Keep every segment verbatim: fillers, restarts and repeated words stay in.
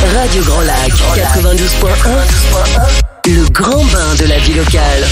Radio Grand Lac, quatre-vingt-douze point un, le grand bain de la vie locale.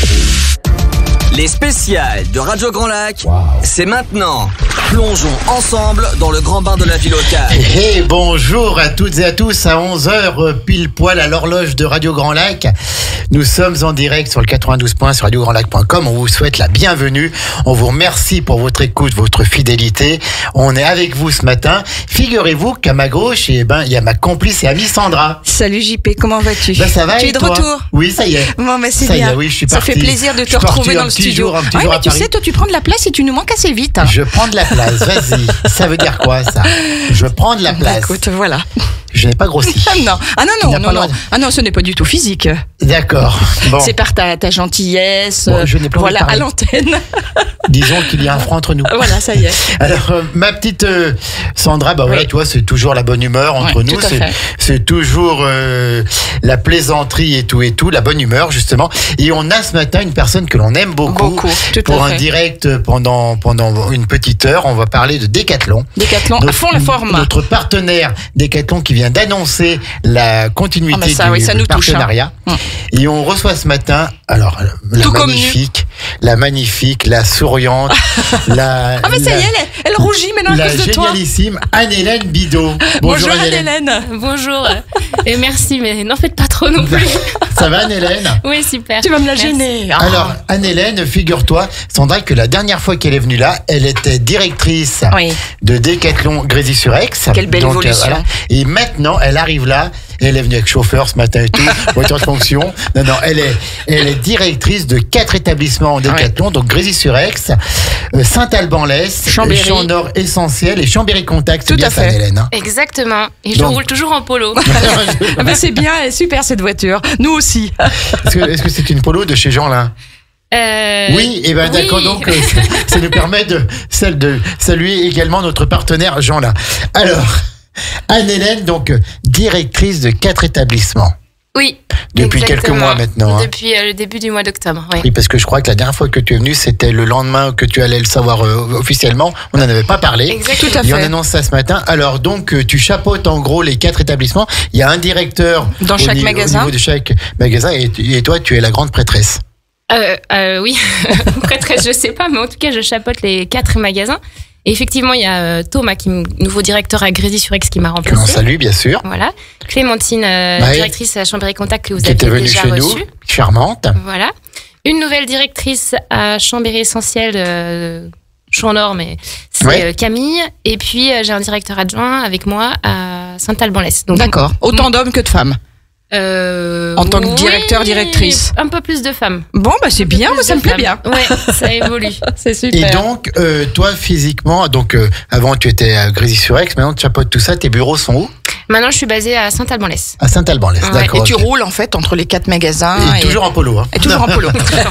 Les spéciales de Radio Grand Lac, wow. C'est maintenant. Plongeons ensemble dans le grand bain de la vie locale. Hey, hey, bonjour à toutes et à tous, à onze heures pile poil à l'horloge de Radio Grand Lac. Nous sommes en direct sur le quatre-vingt-douze point un sur radio grand lac point com. On vous souhaite la bienvenue. On vous remercie pour votre écoute, votre fidélité. On est avec vous ce matin. Figurez-vous qu'à ma gauche, eh ben, il y a ma complice et amie Sandra. Salut J P, comment vas-tu? Ben, ça va. Tu et es de toi? retour? Oui, ça y est. Bon, ben c'est ça bien. Y est, oui, je suis ça parti. fait plaisir de te retrouver dans le studio. Jour, un petit ouais, jour mais à tu Paris. sais, toi, tu prends de la place et tu nous manques assez vite. Hein. Je prends de la place, vas-y. Ça veut dire quoi, ça? Je prends de la place. Écoute, voilà. Je n'ai pas grossi. non. Ah non, non, non, non. Ah non, ce n'est pas du tout physique. D'accord. Bon. C'est par ta, ta gentillesse. Bon, je n'ai pas voilà, à l'antenne. Disons qu'il y a un frein entre nous. Voilà, ça y est. Alors, euh, ma petite euh, Sandra, bah oui. Voilà, toi, c'est toujours la bonne humeur entre ouais, nous. C'est, c'est toujours euh, la plaisanterie et tout et tout, la bonne humeur, justement. Et on a ce matin une personne que l'on aime beaucoup. Beaucoup, tout pour à un fait. direct pendant, pendant une petite heure. On va parler de Decathlon. Decathlon, Notre, à fond la forme. Notre partenaire Decathlon qui vient d'annoncer la continuité oh, ça, du, oui, ça du nous partenariat. Touche, hein. Et on reçoit ce matin, alors, la Tout magnifique, la magnifique, la souriante, la... Ah, mais ça la, y est, elle, elle rougit maintenant à cause de toi. La génialissime Anne-Hélène Bidot. Bonjour, Bonjour Anne-Hélène. Bonjour. Et merci, mais n'en faites pas trop non plus. Ça va Anne-Hélène? Oui, super. Tu vas me la gêner. Ah. Alors, Anne-Hélène, figure-toi, Sandra, que la dernière fois qu'elle est venue là, elle était directrice oui. de Decathlon Grésy-sur-Aix. Quelle belle Donc, évolution. Euh, voilà. Et maintenant, elle arrive là. Elle est venue avec chauffeur ce matin et tout, voiture de fonction. Non, non, elle est, elle est directrice de quatre établissements en Decathlon, ouais. donc Grésy-sur-Aix, euh, Saint-Alban-Lès, Champ-Nord Essentiel et Chambéry Contact. Tout bien à fait. Ça, Hélène, hein. Exactement. Et je donc, roule toujours en polo. ah ben c'est bien, elle est super cette voiture. Nous aussi. Est-ce que, est-ce que c'est une polo de chez Jeanlin? Euh, oui, et ben oui. d'accord, donc euh, ça nous permet de, celle de saluer également notre partenaire Jeanlin. Alors, Anne-Hélène, donc directrice de quatre établissements. Oui. Depuis exactement. quelques mois maintenant. Hein. Depuis euh, le début du mois d'octobre, oui. Oui, parce que je crois que la dernière fois que tu es venue, c'était le lendemain que tu allais le savoir euh, officiellement. On n'en avait pas parlé. Exactement. Tout à fait. Et on annonce ça ce matin. Alors donc, tu chapeautes en gros les quatre établissements. Il y a un directeur dans chaque au, magasin. Au niveau de chaque magasin. Et, et toi, tu es la grande prêtresse. Euh, euh, oui, prêtresse, je sais pas, mais en tout cas, je chapeaute les quatre magasins. Et effectivement, il y a euh, Thomas, qui est nouveau directeur à Grésy-sur-Aix, qui m'a remplacé. Que l'on salue, bien sûr. Voilà. Clémentine, euh, ouais. directrice à Chambéry Contact, que vous qui aviez était venue déjà chez reçue. Nous, charmante. Voilà. Une nouvelle directrice à Chambéry Essentiel, euh, Champ-Nord, mais c'est ouais. euh, Camille. Et puis, euh, j'ai un directeur adjoint avec moi à Saint-Alban-Lès. D'accord. Autant mmh. d'hommes que de femmes. Euh, en tant que directeur, oui, directrice. Un peu plus de femmes. Bon, bah c'est bien, moi ça me plaît bien. Ouais, ça évolue. C'est super. Et donc, euh, toi physiquement, donc euh, avant tu étais à Grésy-sur-Aix, maintenant tu chapeautes tout ça, tes bureaux sont où? Maintenant je suis basée à Saint-Alban-Lès. À Saint-Alban-Lès, ouais. D'accord. Et tu okay. roules en fait entre les quatre magasins. Et, et... toujours en polo. Hein. Et toujours en polo.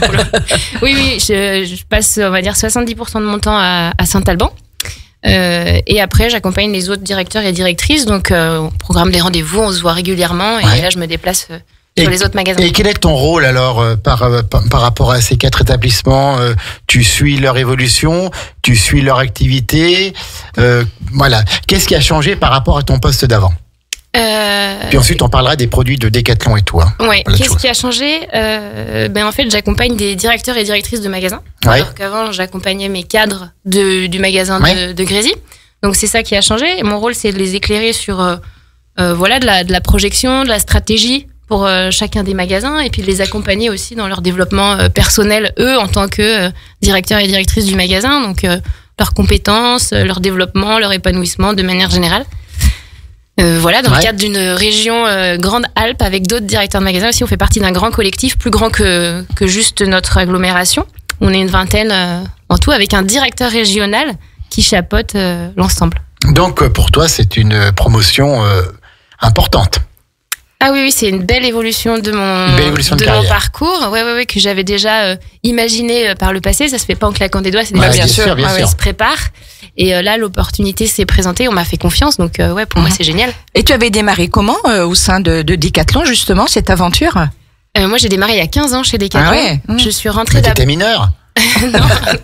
Oui, oui, je, je passe, on va dire, soixante-dix pour cent de mon temps à, à Saint-Alban. Euh, et après, j'accompagne les autres directeurs et directrices. Donc, euh, on programme des rendez-vous, on se voit régulièrement. Et ouais. là, je me déplace euh, sur et, les autres magasins. Et quel est ton rôle alors euh, par, euh, par, par rapport à ces quatre établissements? euh, Tu suis leur évolution, tu suis leur activité. Euh, voilà. Qu'est-ce qui a changé par rapport à ton poste d'avant? Euh... Puis ensuite, on parlera des produits de Decathlon et tout. Hein. Ouais. Qu'est-ce qui a changé? euh, Ben en fait, j'accompagne des directeurs et directrices de magasins. Ouais. Alors qu'avant, j'accompagnais mes cadres de, du magasin ouais. de, de Grésy. Donc c'est ça qui a changé. Et mon rôle, c'est de les éclairer sur euh, euh, voilà de la, de la projection, de la stratégie pour euh, chacun des magasins, et puis de les accompagner aussi dans leur développement euh, personnel, eux, en tant que euh, directeurs et directrices du magasin. Donc euh, leurs compétences, leur développement, leur épanouissement de manière générale. Euh, voilà, dans ouais. le cadre d'une région euh, Grande Alpes avec d'autres directeurs de magasins aussi. On fait partie d'un grand collectif, plus grand que, que juste notre agglomération. On est une vingtaine euh, en tout, avec un directeur régional qui chapeaute euh, l'ensemble. Donc pour toi, c'est une promotion euh, importante. Ah oui, oui, c'est une belle évolution de mon, évolution de de mon parcours, ouais, ouais, ouais, que j'avais déjà euh, imaginé euh, par le passé. Ça se fait pas en claquant des doigts, c'est des ouais, choses bien sûr, bien ah, sûr. Ouais, se prépare. Et euh, là, l'opportunité s'est présentée, on m'a fait confiance, donc euh, ouais, pour mmh. moi, c'est génial. Et tu avais démarré comment euh, au sein de, de Decathlon, justement, cette aventure? euh, Moi, j'ai démarré il y a quinze ans chez Decathlon. Ah ouais. mmh. Je suis rentrée d'abord. T'étais mineure? Non.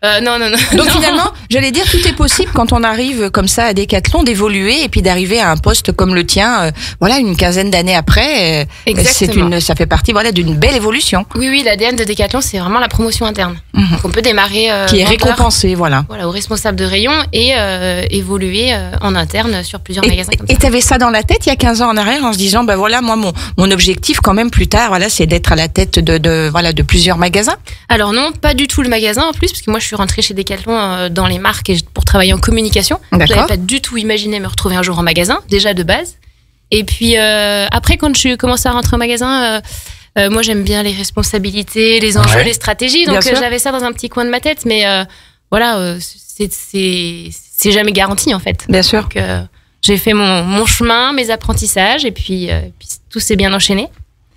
Euh, non, non, non. Donc non. finalement, j'allais dire, tout est possible quand on arrive comme ça à Decathlon d'évoluer et puis d'arriver à un poste comme le tien. Euh, voilà, une quinzaine d'années après, euh, c'est Exactement. une, ça fait partie voilà d'une belle évolution Oui, oui, l'A D N de Decathlon, c'est vraiment la promotion interne. Mhm. Donc on peut démarrer euh, qui est vendeur, récompensée, voilà. voilà, au responsable de rayon et euh, évoluer euh, en interne sur plusieurs Et magasins comme et ça. t'avais ça dans la tête il y a quinze ans en arrière en se disant, ben voilà, moi mon mon objectif quand même plus tard, voilà, c'est d'être à la tête de, de voilà de plusieurs magasins. Alors non, pas du tout le magasin en plus, parce que moi je suis rentrée chez Decathlon euh, dans les marques et pour travailler en communication. D'accord. J'avais pas du tout imaginé me retrouver un jour en magasin, déjà de base. Et puis euh, après, quand je suis commencé à rentrer en magasin, euh, euh, moi j'aime bien les responsabilités, les enjeux, Ouais. les stratégies. Bien Donc sûr. euh, j'avais ça dans un petit coin de ma tête, mais euh, voilà, euh, c'est c'est c'est jamais garanti en fait. Bien sûr. Donc euh, j'ai fait mon mon chemin, mes apprentissages, et puis, euh, puis tout s'est bien enchaîné.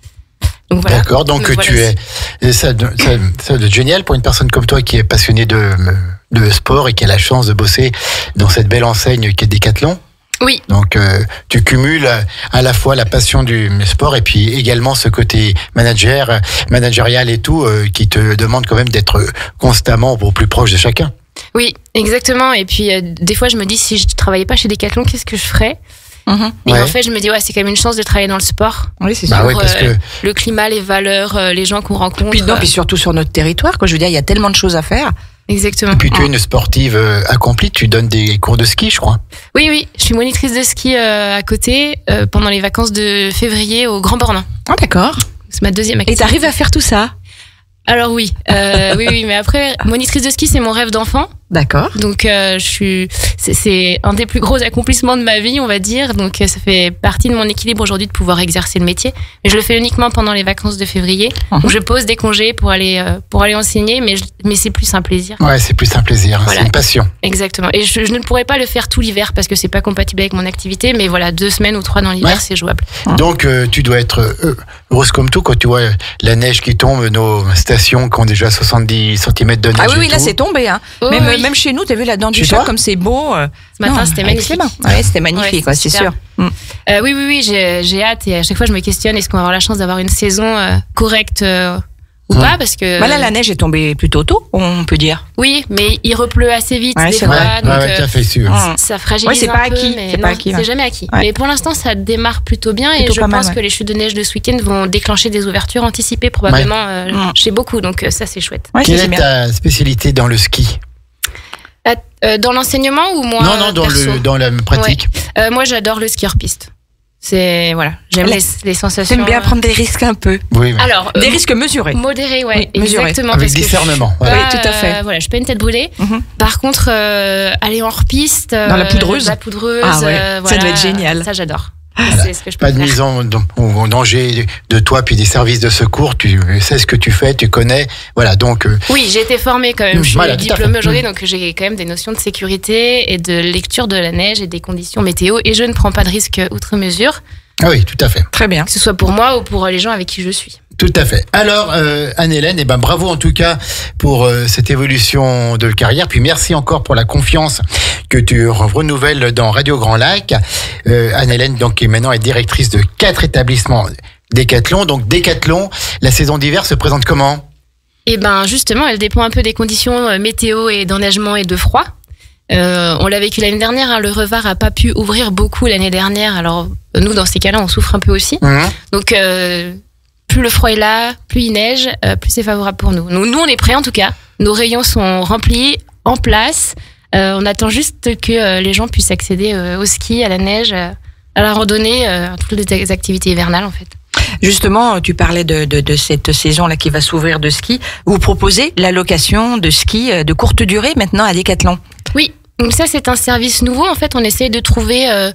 Donc voilà. D'accord, donc Donc, tu voilà. es. et Ça, ça, ça doit être génial pour une personne comme toi qui est passionnée de, de sport et qui a la chance de bosser dans cette belle enseigne qui est Decathlon. Oui. Donc euh, tu cumules à, à la fois la passion du sport et puis également ce côté manager, managérial et tout euh, qui te demande quand même d'être constamment au plus proche de chacun. Oui, exactement. Et puis, euh, des fois, je me dis, si je travaillais pas chez Decathlon, qu'est-ce que je ferais? Mhm. Et Ouais. en fait, je me dis, ouais, c'est quand même une chance de travailler dans le sport. Oui, c'est Bah sûr. oui, parce euh, que Le climat, les valeurs, euh, les gens qu'on rencontre. Puis, non, euh, puis surtout sur notre territoire, quoi. Je veux dire, il y a tellement de choses à faire. Exactement. et puis tu es une sportive euh, accomplie, tu donnes des cours de ski, je crois. Oui, oui, je suis monitrice de ski euh, à côté euh, pendant les vacances de février au Grand Bornand. Ah, d'accord. C'est ma deuxième Et activité. t'arrives à faire tout ça? Alors oui, euh, oui, oui, mais après, monitrice de ski, c'est mon rêve d'enfant. D'accord. Donc, euh, je suis, c'est, c'est un des plus gros accomplissements de ma vie, on va dire. Donc, euh, ça fait partie de mon équilibre aujourd'hui de pouvoir exercer le métier. Mais je le fais uniquement pendant les vacances de février, Mhm. où je pose des congés pour aller, euh, pour aller enseigner, mais, je- mais c'est plus un plaisir. Ouais, c'est plus un plaisir, hein, Voilà. c'est une passion. Exactement. Et je, je ne pourrais pas le faire tout l'hiver parce que c'est pas compatible avec mon activité, mais voilà, deux semaines ou trois dans l'hiver, Ouais. c'est jouable. Donc euh, tu dois être euh, heureuse comme tout quand tu vois la neige qui tombe, nos stations qui ont déjà soixante-dix centimètres de neige. Ah oui, et oui, là tout. c'est tombé. Hein. Oh, même, oui. même chez nous, t'as vu la dent du Chez chat toi comme c'est beau. euh, Ce matin, non, c'était magnifique. excellent. Ouais, c'était magnifique, Ouais, quoi, c'est super. sûr. Mm. Euh, oui, oui, oui, j'ai, j'ai hâte et à chaque fois je me questionne est-ce qu'on va avoir la chance d'avoir une saison euh, correcte euh, ou Ouais. pas parce que Bah là, la neige est tombée plutôt tôt, on peut dire. oui, mais il repleut assez vite Ouais, des c'est fois, Ouais, vrai. donc ouais, ouais, euh, tout à fait sûr. Mm. ça fragilise Ouais, c'est un pas peu, acquis, mais c'est non, pas acquis, ouais. c'est jamais acquis. Ouais. Mais pour l'instant, ça démarre plutôt bien Plutôt et je pas mal, pense ouais. que les chutes de neige de ce week-end vont déclencher des ouvertures anticipées probablement euh, Mm. chez beaucoup, donc euh, ça c'est chouette. Ouais, Quelle c'est est bien. ta spécialité dans le ski? Euh, euh, dans l'enseignement ou moi Non, non, dans, perso le, dans la pratique. Euh, Moi, j'adore le ski hors piste. C'est voilà, j'aime La- les, les sensations. J'aime bien prendre des risques un peu. Oui, mais Alors, Des euh, risques mesurés. modérés, ouais, Oui, mesurés. exactement. avec parce que discernement. je ouais. suis Oui, pas, tout à fait. euh, voilà, je suis pas une tête brûlée. Mhm. Par contre, euh, aller hors piste, Dans la euh, poudreuse. la poudreuse, Ah ouais, euh, ça voilà, doit être génial. Ça, j'adore. C'est ce que je Pas de préfère. mise en, en- en danger de toi puis des services de secours. Tu sais ce que tu fais, tu connais. Voilà, donc euh, Oui, j'ai été formée quand même. Je suis Voilà, tout à diplômée fait. aujourd'hui, donc j'ai quand même des notions de sécurité et de lecture de la neige et des conditions météo. Et je ne prends pas de risque outre mesure, ah oui, tout à fait. Très bien. que ce soit pour moi ou pour les gens avec qui je suis. Tout à fait. Alors, euh, Anne-Hélène, eh ben, bravo en tout cas pour euh, cette évolution de carrière. Puis merci encore pour la confiance que tu renouvelles dans Radio Grand Lac. Euh, Anne-Hélène, donc, qui maintenant est directrice de quatre établissements Decathlon. Donc, Decathlon, la saison d'hiver se présente comment? Et ben justement, elle dépend un peu des conditions euh, météo et d'enneigement et de froid. Euh, on l'a vécu l'année dernière, hein, le Revard a pas pu ouvrir beaucoup l'année dernière. Alors nous, dans ces cas-là, on souffre un peu aussi. Mmh. Donc euh, plus le froid est là, plus il neige, euh, plus c'est favorable pour nous. nous. Nous, on est prêts en tout cas. Nos rayons sont remplis, en place. Euh, on attend juste que euh, les gens puissent accéder euh, au ski, à la neige, euh, à la randonnée, euh, à toutes les activités hivernales en fait. Justement, tu parlais de, de, de cette saison-là qui va s'ouvrir de ski. Vous proposez la location de ski euh, de courte durée maintenant à Decathlon. Oui, donc ça c'est un service nouveau. En fait, on essaie de trouver euh,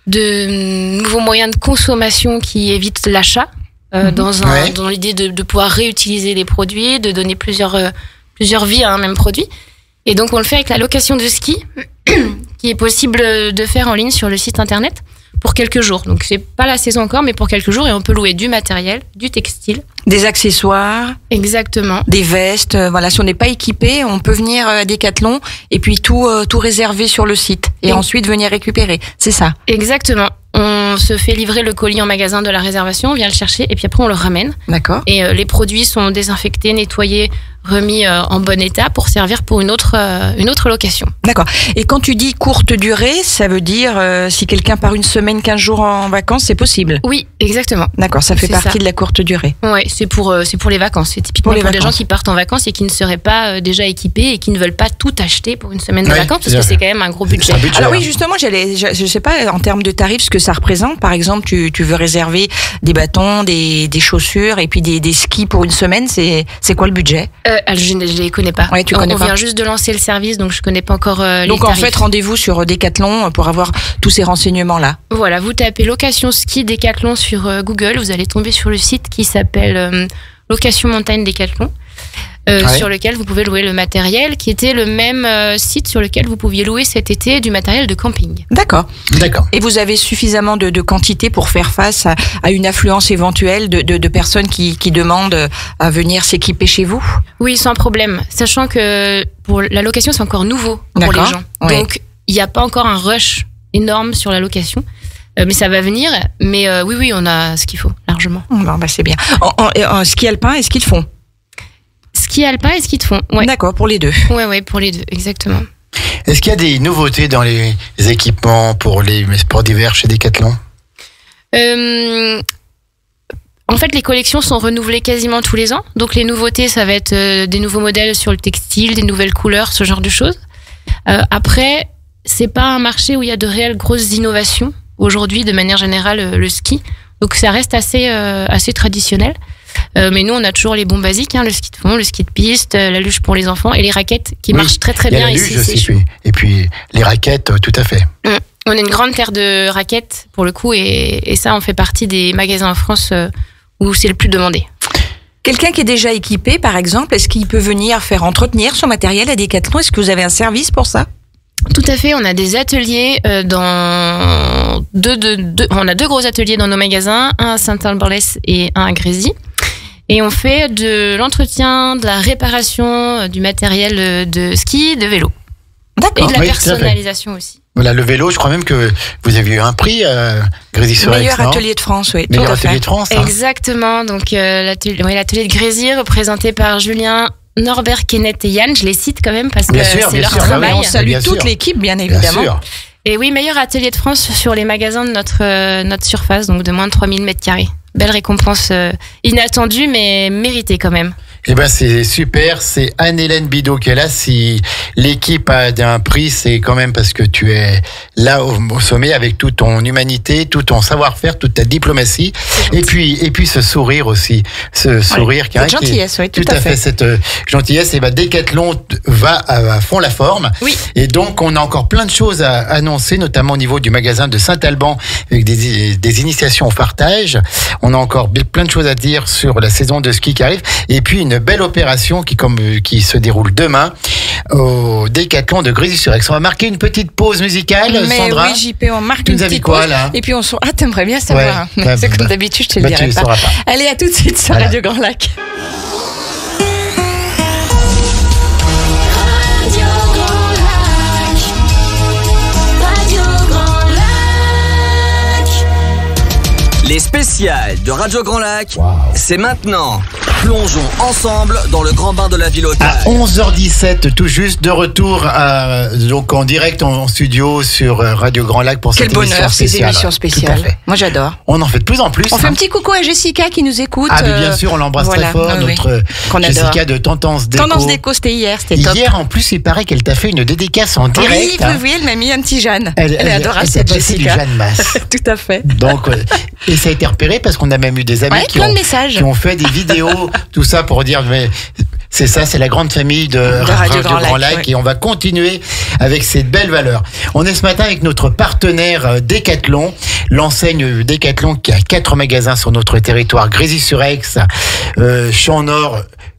de nouveaux moyens de consommation qui évitent l'achat, euh, Mhm. dans, un, Ouais. dans l'idée de, de pouvoir réutiliser les produits, de donner plusieurs, euh, plusieurs vies à un même produit. Et donc on le fait avec la location de ski, qui est possible de faire en ligne sur le site internet pour quelques jours. Donc c'est pas la saison encore, mais pour quelques jours, et on peut louer du matériel, du textile, Des accessoires, Exactement. des vestes. euh, Voilà, si on n'est pas équipé, on peut venir à Decathlon et puis tout, euh, tout réserver sur le site et Oui. ensuite venir récupérer. C'est ça. Exactement. On se fait livrer le colis en magasin de la réservation, on vient le chercher et puis après on le ramène. D'accord. Et euh, les produits sont désinfectés, nettoyés, remis euh, en bon état pour servir pour une autre, euh, une autre location. D'accord. Et quand tu dis courte durée, ça veut dire euh, si quelqu'un part une semaine, quinze jours en vacances, c'est possible. Oui, exactement. D'accord, ça fait C'est partie ça. de la courte durée. Ouais, c'est pour, euh, c'est pour les vacances. C'est typiquement Pour pour, les des gens vacances. qui partent en vacances et qui ne seraient pas euh, déjà équipés et qui ne veulent pas tout acheter pour une semaine de Ouais, vacances parce tout à que fait. c'est quand même un gros budget. C'est un budget, Alors hein. oui, justement, j'allais, je, je sais pas en termes de tarifs ce que ça représente. Par exemple, tu, tu veux réserver des bâtons, des, des chaussures et puis des, des skis pour une semaine. C'est, c'est quoi le budget? Euh, alors, je ne je les connais pas. Ouais, tu on connais on pas. vient juste de lancer le service, donc je connais pas encore euh, les Donc en tarifs. fait, rendez-vous sur Decathlon pour avoir tous ces renseignements-là. Voilà, vous tapez location ski Décathlon sur euh, Google, vous allez tomber sur le site qui s'appelle euh, Location Montagne Décathlon, euh, Ouais. sur lequel vous pouvez louer le matériel, qui était le même euh, site sur lequel vous pouviez louer cet été du matériel de camping. D'accord. D'accord. Et vous avez suffisamment de, de quantité pour faire face à, à une affluence éventuelle de, de, de personnes qui, qui demandent à venir s'équiper chez vous? Oui, sans problème, sachant que pour la location, c'est encore nouveau pour D'accord. les gens. Ouais. Donc, il n'y a pas encore un rush énorme sur la location. Euh, mais ça va venir. Mais euh, oui, oui, on a ce qu'il faut, largement. Bon, bah c'est bien. En, en- en ski alpin et ski de fond. Ski alpin et ski de fond. Ouais, D'accord, pour les deux. ouais, ouais, pour les deux, exactement. Est-ce qu'il y a des nouveautés dans les équipements pour les sports d'hiver chez Decathlon? Euh, en fait, les collections sont renouvelées quasiment tous les ans. Donc, les nouveautés, ça va être euh, des nouveaux modèles sur le textile, des nouvelles couleurs, ce genre de choses. Euh, après, c'est pas un marché où il y a de réelles grosses innovations aujourd'hui, de manière générale, euh, le ski. Donc, ça reste assez, euh, assez traditionnel. Euh, mais nous, on a toujours les bons basiques, hein, le ski de fond, le ski de piste, euh, la luge pour les enfants et les raquettes qui Oui, marchent très très Il y a bien la ici. luge c'est aussi, chaud. puis- et puis les raquettes, euh, tout à fait. On a une grande terre de raquettes pour le coup et, et ça, on fait partie des magasins en France euh, où c'est le plus demandé. Quelqu'un qui est déjà équipé, par exemple, est-ce qu'il peut venir faire entretenir son matériel à Decathlon? Est-ce que vous avez un service pour ça? Tout à fait, on a des ateliers euh, dans deux, deux, deux- on a deux gros ateliers dans nos magasins, un à Saint-Alban-l'Est et un à Grésy. Et on fait de l'entretien, de la réparation, euh, du matériel euh, de ski, de vélo. Et D'accord. de la Oui, tout à fait. personnalisation aussi. Voilà, le vélo, je crois même que vous avez eu un prix à Grésy-sur-Aix, Meilleur non? atelier de France, oui. Meilleur tout à fait. atelier de France. hein. Exactement, donc euh, l'atelier ouais, l'atelier de Grésy représenté par Julien, Norbert, Kenneth et Yann. Je les cite quand même parce que Bien sûr, c'est bien leur sûr. Ah, mais travail. on salue Bien toute sûr. l'équipe, bien Bien évidemment. sûr. Et oui, meilleur atelier de France sur les magasins de notre, euh, notre surface, donc de moins de trois mille mètres carrés. Belle récompense euh, inattendue, mais méritée quand même. Eh ben c'est super, c'est Anne-Hélène Bidot qui est là. Si l'équipe a un prix, c'est quand même parce que tu es là au, au sommet avec toute ton humanité, tout ton savoir-faire, toute ta diplomatie, et puis et puis ce sourire aussi, ce sourire qui, Cette hein, qui est- gentillesse, oui, tout tout à à fait, fait. cette euh, gentillesse. Et ben Decathlon t- va à, à fond la forme. Oui. Et donc on a encore plein de choses à annoncer, notamment au niveau du magasin de Saint-Alban avec des, des initiations au fartage. On a encore plein de choses à dire sur la saison de ski qui arrive, et puis une belle opération qui, comme, qui se déroule demain au Décathlon de Grésy-sur-Aix. On va marquer une petite pause musicale, Mais Sandra. oui, J P, on marque Tu une nous as dit petite quoi, pause. là Et puis on se... Ah, t'aimerais bien savoir. Ouais. Bah, C'est bah, comme d'habitude, je te bah, le tu dirai le pas. sauras pas. Allez, à tout de suite sur Voilà. Radio Grand Lac. Radio Grand Lac, Radio Grand Lac. Les spéciales de Radio Grand Lac, c'est maintenant. Plongeons ensemble dans le grand bain de la vie locale. À onze heures dix-sept, tout juste, de retour à, donc en direct en, en studio sur euh, Radio Grand Lac pour Quel cette émission bonheur, ces spéciale. émissions Tout à spéciales. fait. Moi, j'adore. On en fait de plus en plus. On fait hein. un petit coucou à Jessica qui nous écoute. Ah, mais bien euh, sûr, on l'embrasse voilà, très fort, oui, oui. notre Qu'on Jessica adore. de Tendance Déco. Tendance déco, c'était hier, c'était top. Hier, en plus, il paraît qu'elle t'a fait une dédicace en direct. Oui, oui, hein. oui, elle m'a mis un petit Jeanne. Elle, Elle, est adorable, elle cette t'a passé du Jessica. Jeanne Masse. Tout à fait. Donc, euh, et ça a été repéré parce qu'on a même eu des amis Ouais, qui, plein ont, de messages. qui ont fait des vidéos, tout ça pour dire, mais c'est ça, c'est la grande famille de, Radio Grand Lac, oui. et on va continuer avec cette belle valeur. On est ce matin avec notre partenaire euh, Decathlon, l'enseigne Decathlon qui a quatre magasins sur notre territoire, Grésy-sur-Aix, euh, Champ-Nord,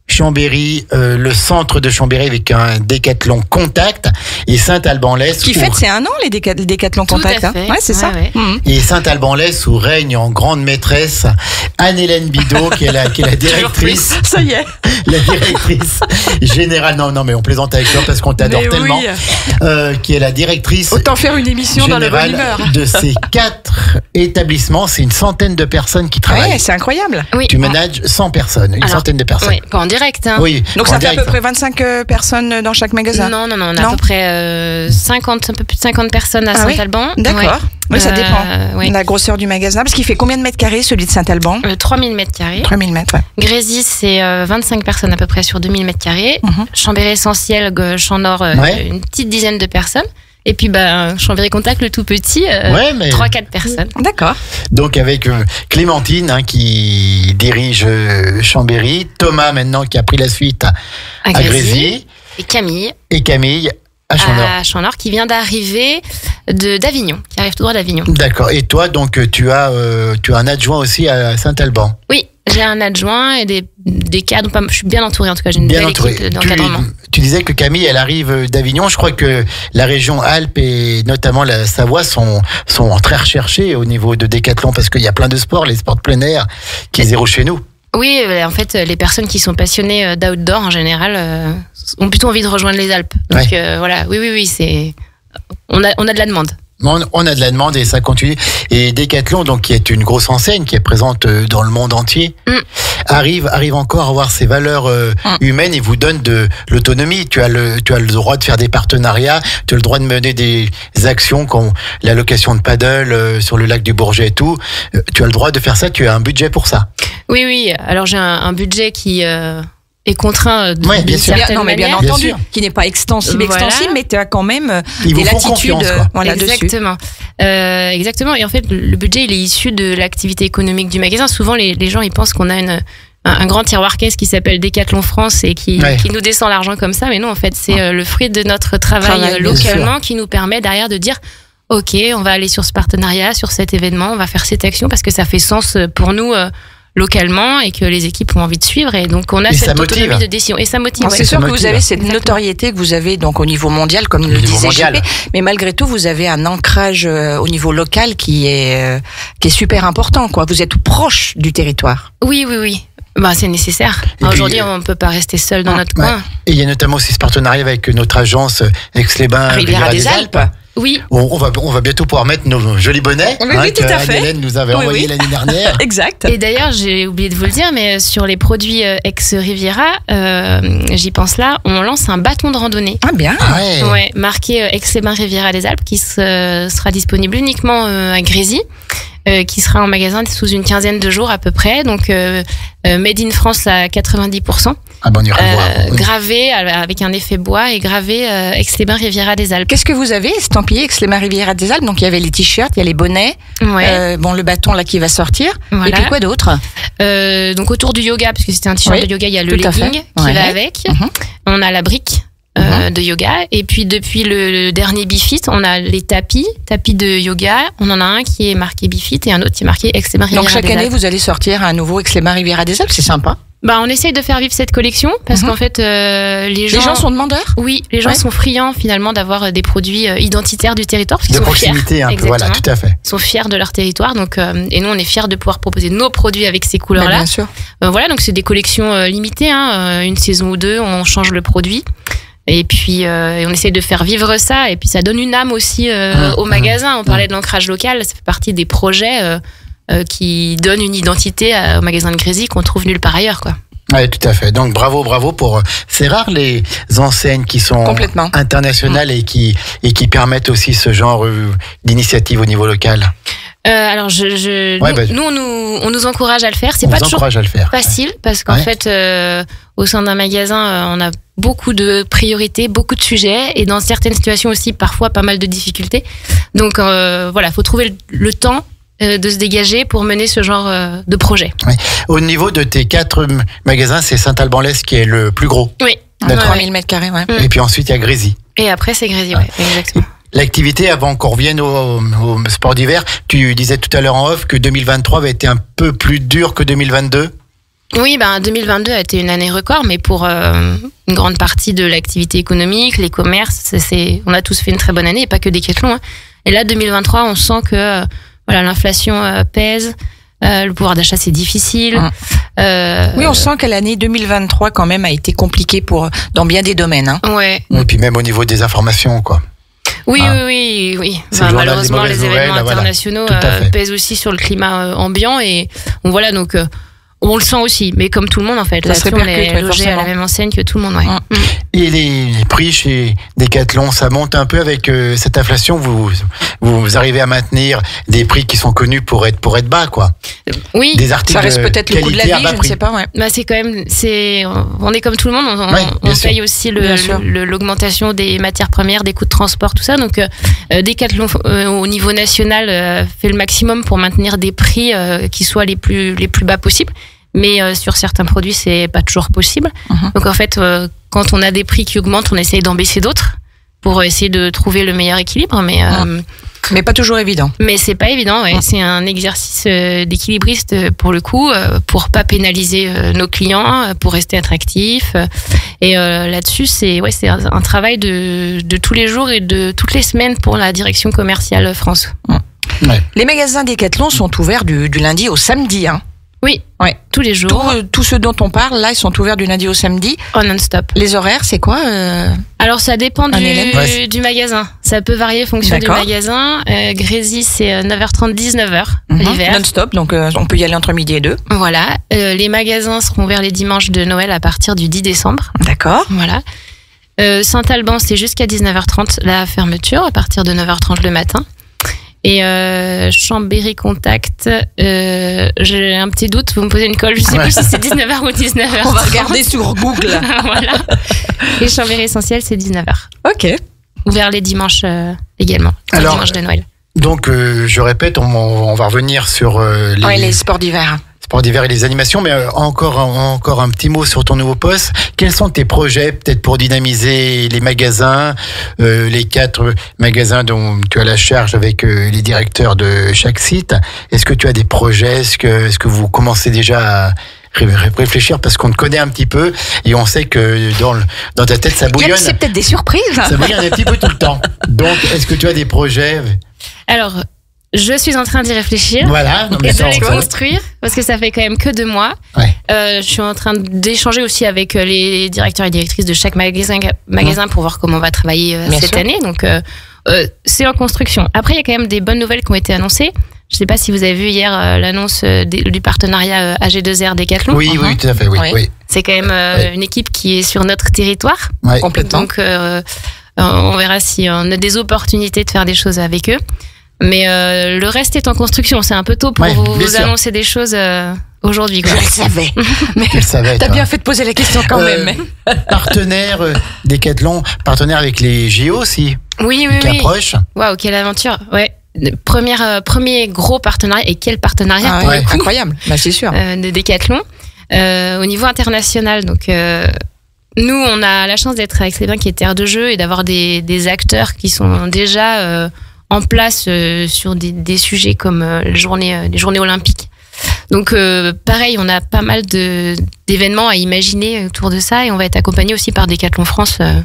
Chambéry, euh, le centre de Chambéry avec un Décathlon Contact et Saint-Alban-l'Est. Qui où- fête, c'est un an, les déca- les Décathlon Tout à Contact. hein. fait. Ouais, c'est ça. Ouais, ouais. Mhm. Et Saint-Alban-l'Est où règne en grande maîtresse Anne-Hélène Bidot qui est la, qui est la directrice, Ça y est. la directrice générale. Non, non, mais on plaisante avec toi parce qu'on t'adore Mais tellement. oui. Euh, qui est la directrice Autant faire une émission dans la bonne générale humeur. de ces quatre établissements. C'est une centaine de personnes qui travaillent. Ouais, c'est incroyable. Oui. Tu manages cent personnes, une Alors, centaine de personnes. Oui, pas en direct. Hein. Oui. Donc en ça fait à direct. peu près vingt-cinq euh, personnes dans chaque magasin. Non, non, non, on a Non. à peu près euh, cinquante, un peu plus de cinquante personnes à Ah oui Saint-Alban. D'accord. Ouais. Oui, ça Euh, dépend. ouais. La grosseur du magasin. Parce qu'il fait combien de mètres carrés, celui de Saint-Alban Euh, trois mille mètres carrés. trois mille mètres, ouais. Grésy, c'est euh, vingt-cinq personnes à peu près sur deux mille mètres carrés. Mhm. Chambéry Essentiel, euh, Champ Nord, euh, Ouais. une petite dizaine de personnes. Et puis, bah, Chambéry Contact, le tout petit, euh, Ouais, mais trois quatre personnes. D'accord. donc avec euh, Clémentine hein, qui dirige euh, Chambéry, Thomas maintenant qui a pris la suite à, À à Grésy. Grésy Et Camille, et Camille à Champ-Nord. à Champ Nord, qui vient d'arriver de d'Avignon, qui arrive tout droit d'Avignon. D'accord. Et toi donc euh, tu as euh, tu as un adjoint aussi à Saint-Alban. Oui, j'ai un adjoint et des, des cadres. Pas- Je suis bien entourée, en tout cas, j'ai une Bien belle entouré. équipe Tu, d'encadrement. tu disais que Camille, elle arrive d'Avignon. Je crois que la région Alpes et notamment la Savoie sont, sont très recherchées au niveau de décathlon parce qu'il y a plein de sports, les sports de plein air, qui est zéro chez nous. Oui, euh, en fait, euh, les personnes qui sont passionnées euh, d'outdoor en général euh, ont plutôt envie de rejoindre les Alpes. Donc Ouais. euh, voilà, oui, oui, oui, c'est on a on a de la demande. On, on a de la demande et ça continue. Et Decathlon, donc qui est une grosse enseigne qui est présente euh, dans le monde entier, Mm. arrive arrive encore à avoir ses valeurs euh, Mm. humaines et vous donne de l'autonomie. Tu as le tu as le droit de faire des partenariats, tu as le droit de mener des actions comme la location de paddle euh, sur le lac du Bourget et tout. Euh, Tu as le droit de faire ça. Tu as un budget pour ça. Oui, oui. Alors j'ai un, un budget qui euh, est contraint euh, de- Ouais, bien d'une sûr. Bien- certaine non, mais bien manière. Bien entendu, sûr. qui n'est pas extensible, Voilà. extensible, mais tu as quand même euh, Ils des vous font latitudes confiance, euh, quoi. voilà, dessus. Exactement. Euh, exactement. Et en fait, le budget, il est issu de l'activité économique du magasin. Souvent, les, les gens, ils pensent qu'on a une, un, un grand tiroir caisse qui s'appelle Decathlon France et qui, Ouais. qui nous descend l'argent comme ça. Mais non, en fait, c'est euh, le fruit de notre travail, Travail, euh, bien localement qui nous permet derrière de dire OK, on va aller sur ce partenariat, sur cet événement, on va faire cette action parce que ça fait sens pour nous euh, localement et que les équipes ont envie de suivre. Et donc, on a Et ça cette motive. autonomie de décision. Et ça motive. Alors, ouais. c'est sûr ça que vous motive. avez cette Exactement. notoriété que vous avez donc au niveau mondial, comme le Au niveau disait mondial. J P, mais malgré tout, vous avez un ancrage euh, au niveau local qui est euh, qui est super important, quoi. Vous êtes proche du territoire. Oui, oui, oui. Bah, c'est nécessaire. Et puis, Aujourd'hui, euh, on ne peut pas rester seul dans ah, notre Ouais. coin. Et il y a notamment aussi ce partenariat avec notre agence euh, Aix-les-Bains Riviera des Alpes. Oui, On, on va, on va bientôt pouvoir mettre nos jolis bonnets Oui, oui, tout que à fait. Anne-Hélène nous avait Oui, envoyés oui. l'année dernière. Exact. et d'ailleurs, j'ai oublié de vous le dire, mais sur les produits euh, ex-Riviera, euh, j'y pense là, on lance un bâton de randonnée. Ah bien. Ah ouais. Ouais, marqué euh, Aix-les-Bains Riviera des Alpes, qui se- sera disponible uniquement euh, à Grésy, euh, qui sera en magasin sous une quinzaine de jours à peu près. Donc, euh, euh, Made in France à quatre-vingt-dix pour cent, Ah ben on ira euh, voir. Oui. gravé euh, avec un effet bois et gravé euh, Aix-les-Bains Riviera des Alpes. Qu'est-ce que vous avez estampillé avec les Riviera des Alpes? Donc il y avait les t-shirts, il y a les bonnets, Ouais. euh, bon le bâton là qui va sortir. Voilà. Et puis quoi d'autre? Euh, donc autour du yoga, parce que c'était un t-shirt Oui, de yoga, il y a le tout à legging fait. qui Ouais. va avec. Mhm. On a la brique euh, de yoga. Et puis depuis le, le dernier Bifit, on a les tapis, tapis de yoga. On en a un qui est marqué Bifit et un autre qui est marqué Aix-les-Bains Riviera Donc chaque des année Alpes. vous allez sortir un nouveau Aix-les-Bains Riviera des Alpes, c'est sympa. Bah, on essaye de faire vivre cette collection parce Mhm. qu'en fait, euh, les gens, Les gens sont demandeurs? oui, les gens Ouais. sont friands finalement d'avoir euh, des produits euh, identitaires du territoire parce qu'ils De sont fiers. proximité un peu, Exactement. voilà, tout à fait. Ils sont fiers de leur territoire. Donc, euh, et nous, on est fiers de pouvoir proposer nos produits avec ces Bah, couleurs-là. bien sûr. Euh, voilà, donc c'est des collections euh, limitées, hein, euh, une saison ou deux, on change le produit. Et puis euh, et on essaye de faire vivre ça, et puis ça donne une âme aussi euh, Mmh, au magasin. On parlait de l'ancrage local, ça fait partie des projets euh, euh, qui donnent une identité à- au magasin de Grésy qu'on trouve nulle part ailleurs, quoi. Oui, tout à fait. Donc bravo, bravo pour. C'est rare les enseignes qui sont Complètement. internationales et qui et qui permettent aussi ce genre euh, d'initiative au niveau local. Euh, alors je, je Ouais, nous, bah, nous, on nous on nous encourage à le faire. C'est On pas vous toujours encourage à le faire. facile parce qu'en Ouais. fait euh, au sein d'un magasin euh, on a beaucoup de priorités, beaucoup de sujets et dans certaines situations aussi parfois pas mal de difficultés. Donc euh, voilà, faut trouver le, le temps euh, de se dégager pour mener ce genre euh, de projet. Au niveau de tes quatre m- magasins, c'est Saint-Alban-l'Est qui est le plus gros. Oui. D'accord. trois Ouais, mille mètres carrés, ouais. Mm. Et puis ensuite, il y a Grésy. Et après c'est Grésy, ouais, exactement. L'activité, avant qu'on revienne au, au sport d'hiver, tu disais tout à l'heure en off que deux mille vingt-trois va être un peu plus dur que deux mille vingt-deux. Oui, ben deux mille vingt-deux a été une année record, mais pour euh, une grande partie de l'activité économique, les commerces, c'est, c'est, on a tous fait une très bonne année, et pas que Decathlon. Hein. Et là, deux mille vingt-trois, on sent que euh, voilà, l'inflation euh, pèse, euh, le pouvoir d'achat c'est difficile. Hum. Euh, Oui, on sent que l'année deux mille vingt-trois quand même a été compliquée pour dans bien des domaines. Hein. Ouais. Et puis même au niveau des informations, quoi. Oui, Ah. oui, oui, oui. C'est Enfin, le journal des malheureusement, mauvaises les événements nouvelles, voilà. internationaux Tout à euh, fait. pèsent aussi sur le climat euh, ambiant et bon, voilà, donc euh, on le sent aussi, mais comme tout le monde en fait. Ça Là, se on répercute, est ouais, logé à la forcément. même enseigne que tout le monde, ouais. Hum. Mm. Et les prix chez Decathlon, ça monte un peu avec euh, cette inflation. Vous, vous arrivez à maintenir des prix qui sont connus pour être pour être bas, quoi. Oui. Des articles Ça reste de peut-être le coût de la qualité à vie, bas je ne prix. sais pas. Ouais. Bah, c'est quand même, c'est, on est comme tout le monde, on, Ouais, on bien sûr. paye aussi le, Bien sûr. le- l'augmentation des matières premières, des coûts de transport, tout ça. Donc, euh, Decathlon, euh, au niveau national, euh, fait le maximum pour maintenir des prix euh, qui soient les plus, les plus bas possibles. Mais euh, sur certains produits, c'est pas toujours possible. Mhm. Donc, en fait, euh, quand on a des prix qui augmentent, on essaye d'en baisser d'autres pour essayer de trouver le meilleur équilibre. Mais, euh, Mais pas toujours évident. mais c'est pas évident, ouais. Mm. C'est un exercice euh, d'équilibriste euh, pour le coup, euh, pour pas pénaliser euh, nos clients, euh, pour rester attractif. euh. Et euh, là-dessus, c'est ouais, c'est un, un travail de, de tous les jours et de toutes les semaines pour la direction commerciale France. Ouais. Les magasins Decathlon sont ouverts du, du lundi au samedi. Hein. Oui, Ouais. tous les Tous, jours, euh, tous ceux dont on parle, là, ils sont ouverts du lundi au samedi. en non-stop. Les horaires, c'est quoi euh, Alors ça dépend Un du, élève Ouais. du magasin. Ça peut varier en fonction du D'accord. magasin. Euh, Grésy, c'est euh, neuf heures trente, dix-neuf heures l'hiver. Non-stop, donc euh, on peut y aller entre midi et deux. Voilà. Euh, les magasins seront ouverts les dimanches de Noël à partir du dix décembre. D'accord. Voilà. Euh, Saint-Alban, c'est jusqu'à dix-neuf heures trente la fermeture, à partir de neuf heures trente le matin. Et euh, Chambéry Contact, euh, j'ai un petit doute, vous me posez une colle, je sais Ouais. plus si c'est dix-neuf heures ou dix-neuf heures. On va regarder sur Google. Voilà. Et Chambéry Essentiel, c'est dix-neuf heures. Ok. Ouvert les dimanches euh, également, les Alors, dimanches de Noël. Donc, euh, je répète, on, on va revenir sur euh, les, Ouais, les sports d'hiver. sports d'hiver et les animations, mais euh, encore, un- encore un petit mot sur ton nouveau poste. Quels sont tes projets, peut-être pour dynamiser les magasins, euh, les quatre magasins dont tu as la charge avec euh, les directeurs de chaque site? Est-ce que tu as des projets? Est-ce que, est-ce que vous commencez déjà à ré- ré- réfléchir, parce qu'on te connaît un petit peu et on sait que dans, le, dans ta tête ça Il y a bouillonne, c'est peut-être des surprises. ça bouillonne un petit peu tout le temps. Donc, est-ce que tu as des projets? Alors, je suis en train d'y réfléchir. Voilà. Non, mais Et de ça, les on sait. construire, parce que ça fait quand même que deux mois. Ouais. Euh, je suis en train d'échanger aussi avec euh, les directeurs et directrices de chaque magasin, magasin pour voir comment on va travailler euh, Bien cette sûr. année. Donc, euh, euh, c'est en construction. Après, il y a quand même des bonnes nouvelles qui ont été annoncées. Je ne sais pas si vous avez vu hier euh, l'annonce euh, des- du partenariat euh, A G deux R Decathlon. Oui, oui, tout à fait, oui. Oui. oui. C'est quand même euh, Ouais. une équipe qui est sur notre territoire. Ouais. Complètement. Donc, euh, on verra si on a des opportunités de faire des choses avec eux. Mais euh, le reste est en construction. C'est un peu tôt pour Ouais, vous, bien vous sûr. annoncer des choses euh, aujourd'hui. Je quoi. le savais. Mais Tu le savais, t'as toi. bien fait de poser la question quand Euh, même. Partenaire euh, Decathlon, partenaire avec les J O aussi, Oui, oui, qui oui. approchent. Waouh, quelle aventure. Ouais. Le Première, euh, premier gros partenariat. Et quel partenariat Ah pour ouais, le coup, incroyable. Bah, c'est sûr. euh, de Decathlon euh, au niveau international. Donc, euh, nous, on a la chance d'être avec Sébastien qui est terre de jeu et d'avoir des, des acteurs qui sont déjà euh, en place euh, sur des, des sujets comme euh, les, journées, euh, les journées olympiques. Donc, euh, pareil, on a pas mal de, d'événements à imaginer autour de ça et on va être accompagné aussi par Decathlon France euh,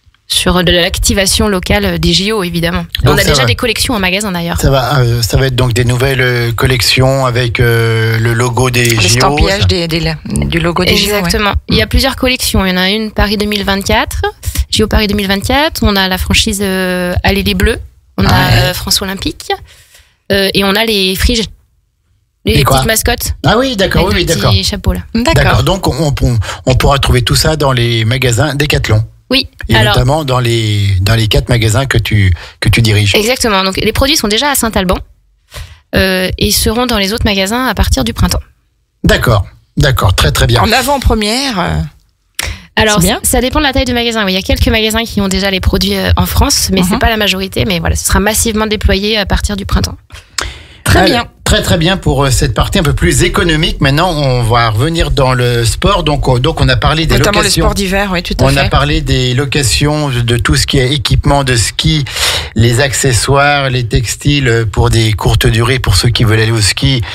sur de l'activation locale des J O, évidemment. Donc on a ça déjà va. des collections en magasin d'ailleurs. Ça va, euh, ça va être donc des nouvelles euh, collections avec euh, le logo des Le J O. stampillage des, des- du logo des J O. ouais. Exactement. Il y a plusieurs collections. Il y en a une Paris deux mille vingt-quatre, J O Paris deux mille vingt-quatre. On a la franchise euh, Allez les Bleus. On a Ouais. euh, France Olympique. Euh, et on a les friges. Les, Et quoi petites mascottes. Ah oui, d'accord, avec oui, oui, le d'accord. petit chapeau là. D'accord. D'accord. Donc on, on, on pourra trouver tout ça dans les magasins Decathlon. Oui. Et Alors, notamment dans les, dans les quatre magasins que tu, que tu diriges. exactement. Donc les produits sont déjà à Saint-Alban. Euh, et ils seront dans les autres magasins à partir du printemps. D'accord, d'accord, très très bien. En avant-première. euh, Alors, C'est bien. ça dépend de la taille du magasin. Oui, il y a quelques magasins qui ont déjà les produits euh, en France, mais Mhm. c'est pas la majorité. Mais voilà, ce sera massivement déployé à partir du printemps. Très Allez, bien. Très très bien pour euh, cette partie un peu plus économique. Maintenant, on va revenir dans le sport. Donc, on- donc on a parlé des Notamment les locations. sports d'hiver, oui, tout à On fait. a parlé des locations, de tout ce qui est équipement de ski, les accessoires, les textiles pour des courtes durées pour ceux qui veulent aller au ski. Mhm.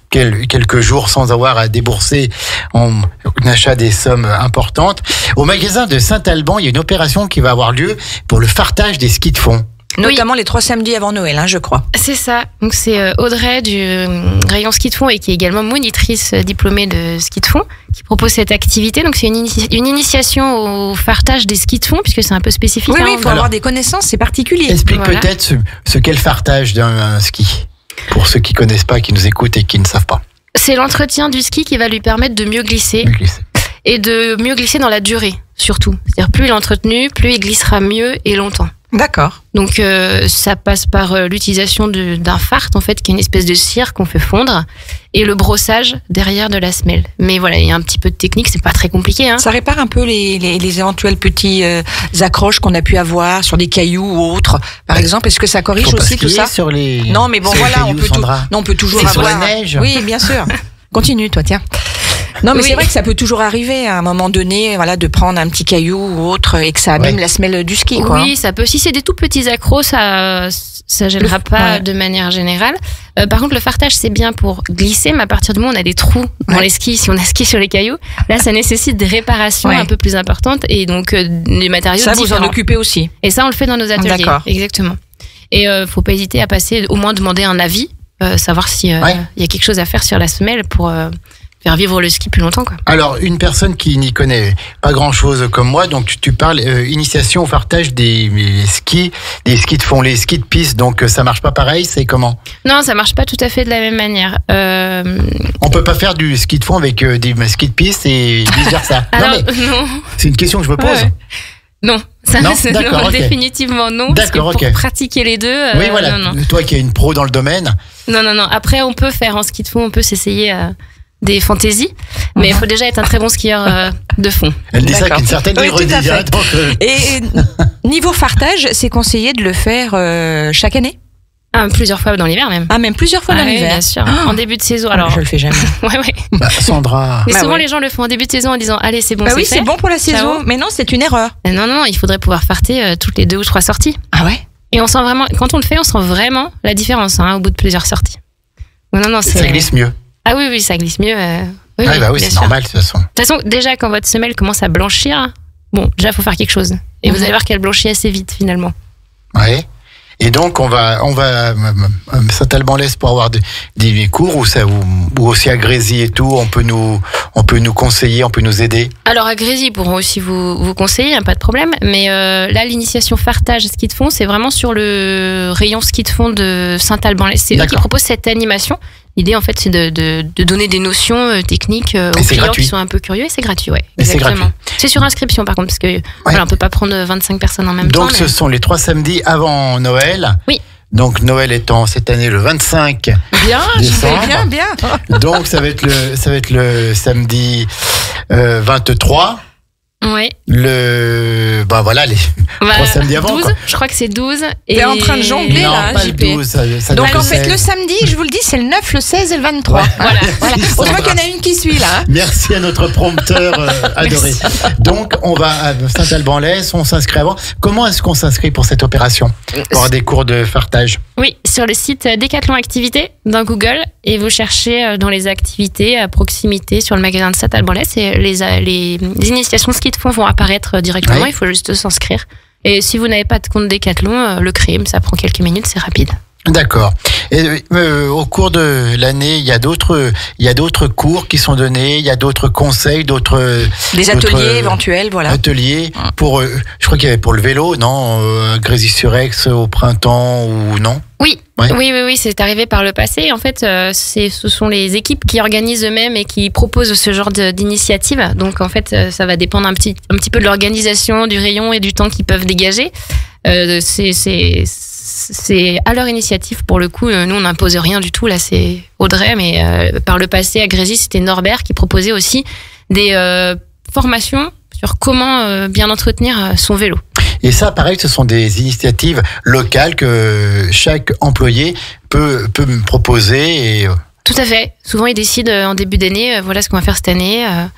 quel- quelques jours sans avoir à débourser en achat des sommes importantes. Au magasin de Saint-Alban, il y a une opération qui va avoir lieu pour le fartage des skis de fond. Notamment les trois samedis avant Noël, hein, je crois. C'est ça. Donc c'est euh, Audrey du euh, rayon ski de fond et qui est également monitrice euh, diplômée de ski de fond qui propose cette activité. Donc c'est une, initia- une initiation au fartage des skis de fond puisque c'est un peu spécifique. Oui, hein. oui, il faut Alors, avoir des connaissances, c'est particulier. Explique Voilà. peut-être ce, ce qu'est le fartage d'un ski, pour ceux qui connaissent pas, qui nous écoutent et qui ne savent pas. C'est l'entretien du ski qui va lui permettre de mieux glisser et de mieux glisser dans la durée surtout. C'est-à-dire plus il est entretenu, plus il glissera mieux et longtemps. D'accord. Donc euh, ça passe par euh, l'utilisation de- d'un fart en fait qui est une espèce de cire qu'on fait fondre et le brossage derrière de la semelle. Mais voilà, il y a un petit peu de technique, c'est pas très compliqué hein. Ça répare un peu les, les, les éventuels petits euh, accroches qu'on a pu avoir sur des cailloux ou autres, par exemple. Est-ce que ça corrige Faut pas aussi tout skier ça sur les. Non, mais bon, sur les voilà, on cailloux, peut, tout, Sandra. non, on peut toujours C'est sur avoir. la neige. Oui, bien sûr. Continue, toi, tiens. Non, mais Oui. c'est vrai que ça peut toujours arriver à un moment donné, voilà, de prendre un petit caillou ou autre et que ça abîme Ouais. la semelle du ski, quoi. Oui, ça peut. Si c'est des tout petits accros, ça, ça gênera Le- pas ouais. de manière générale. Euh, par contre, le fartage, c'est bien pour glisser, mais à partir du moment où on a des trous dans Ouais. les skis, si on a ski sur les cailloux, là, ça nécessite des réparations Ouais. un peu plus importantes et donc euh, des matériaux Ça, vous en différents. occupez aussi. Et ça, on le fait dans nos ateliers. D'accord. Exactement. Et euh, faut pas hésiter à passer, au moins demander un avis, euh, savoir si euh, Ouais. il y a quelque chose à faire sur la semelle pour euh, faire vivre le ski plus longtemps, quoi. Alors, une personne qui n'y connaît pas grand-chose comme moi, donc tu, tu parles euh, initiation au fartage des les skis, des skis de fond, les skis de piste, donc euh, ça marche pas pareil, c'est comment? Non, ça marche pas tout à fait de la même manière. Euh, On peut pas faire du ski de fond avec euh, des skis de piste et vice versa. alors, non, mais non. c'est une question que je me pose. Ouais. Non, ça, Non, c'est- d'accord, non, ok. définitivement non. Parce que D'accord, pour ok. pratiquer les deux, euh, Oui, voilà. non, non. Toi qui es une pro dans le domaine, non, non, non. Après, on peut faire en ski de fond, on peut s'essayer euh, des fantaisies, mais il faut déjà être un très bon skieur euh, de fond. elle dit ça D'accord. avec une certaine Oui, tout à ironie. fait. hein, donc, euh, Et niveau fartage, c'est conseillé de le faire euh, chaque année? Ah, plusieurs fois dans l'hiver même. Ah, même plusieurs fois Ah dans oui, l'hiver. bien sûr. Ah. En début de saison. Alors, Alors, je le fais jamais. ouais, ouais. bah, Sandra. Mais Bah souvent ouais. les gens le font en début de saison en disant allez c'est bon, Bah c'est oui, fait. c'est bon pour la saison. Ciao. Mais non, c'est une erreur. Mais non, non, il faudrait pouvoir farter euh, toutes les deux ou trois sorties. Ah ouais? Et on sent vraiment, quand on le fait, on sent vraiment la différence hein, au bout de plusieurs sorties. Non, non, c'est. Ça glisse mieux. Ah oui, oui, ça glisse mieux. euh, Oui, Ah, bah oui, bien c'est sûr. normal de toute façon. De toute façon, déjà, quand votre semelle commence à blanchir, bon, déjà, faut faire quelque chose. Et vous Mhm. allez voir qu'elle blanchit assez vite, finalement. Ouais. Et donc, on va, on va euh, euh, Saint-Alban-l'Est pour avoir des, des cours ou ça, ou, ou aussi à Grésy et tout, on peut nous, on peut nous conseiller, on peut nous aider. Alors, à Grésy, ils pourront aussi vous, vous conseiller, hein, pas de problème. Mais euh, là, l'initiation fartage ski de fond, c'est vraiment sur le rayon ski de fond de Saint-Alban-l'Est. C'est eux qui D'accord. proposent cette animation. L'idée, en fait, c'est de, de, de donner des notions euh, techniques euh, Et aux c'est clients gratuit. qui sont un peu curieux. Et c'est gratuit, ouais. Et c'est Exactement. gratuit. C'est sur inscription, par contre, parce que voilà, on peut pas prendre vingt-cinq personnes en même Donc, temps. ce mais- sont les trois samedis avant Noël. Oui. Donc, Noël étant cette année le vingt-cinq Bien, je vais décembre. bien, bien. Donc, ça va être le, ça va être le samedi euh, vingt-trois. Ouais. Le, bah voilà, les Bah, trois samedis avant. douze, quoi. je crois que c'est douze. T'es en train de jongler, Non, là, pas le J P. douze. Ça, ça Donc doit en être fait, seize. le samedi, je vous le dis, c'est le neuf, le seize et le vingt-trois. Ouais. Voilà, voilà. Merci, On voit Sandra. qu'il y en a une qui suit là. hein. Merci à notre prompteur euh, adoré. Donc, on va à Saint-Alban-l'Est, on s'inscrit avant. Comment est-ce qu'on s'inscrit pour cette opération? Pour avoir des cours de fartage. Oui, sur le site Décathlon Activités dans Google et vous cherchez euh, dans les activités à proximité sur le magasin de Saint-Alban-l'Est et les, euh, les, les initiations ski de fond vont apparaître euh, directement. Ouais. Il faut juste s'inscrire. Et si vous n'avez pas de compte Décathlon, euh, le créer, mais ça prend quelques minutes, c'est rapide. D'accord. Et euh, au cours de l'année, il y a d'autres, il y a d'autres cours qui sont donnés, il y a d'autres conseils, d'autres Des d'autres, ateliers euh, éventuels, voilà. ateliers pour. euh, je crois qu'il y avait pour le vélo, non, euh, Grésy-sur-Aix au printemps ou non? Oui, Ouais. oui, oui, oui, c'est arrivé par le passé. En fait, euh, c'est, ce sont les équipes qui organisent eux-mêmes et qui proposent ce genre de- d'initiative. Donc, en fait, euh, ça va dépendre un petit, un petit peu de l'organisation, du rayon et du temps qu'ils peuvent dégager. Euh, c'est, c'est, c'est à leur initiative pour le coup. Euh, Nous, on n'impose rien du tout. Là, c'est Audrey, mais euh, par le passé, à Grésy, c'était Norbert qui proposait aussi des euh, formations sur comment euh, bien entretenir euh, son vélo. Et ça, pareil, ce sont des initiatives locales que chaque employé peut peut me proposer. Et, euh, Tout à fait. Souvent, ils décident euh, en début d'année, euh, voilà ce qu'on va faire cette année. euh,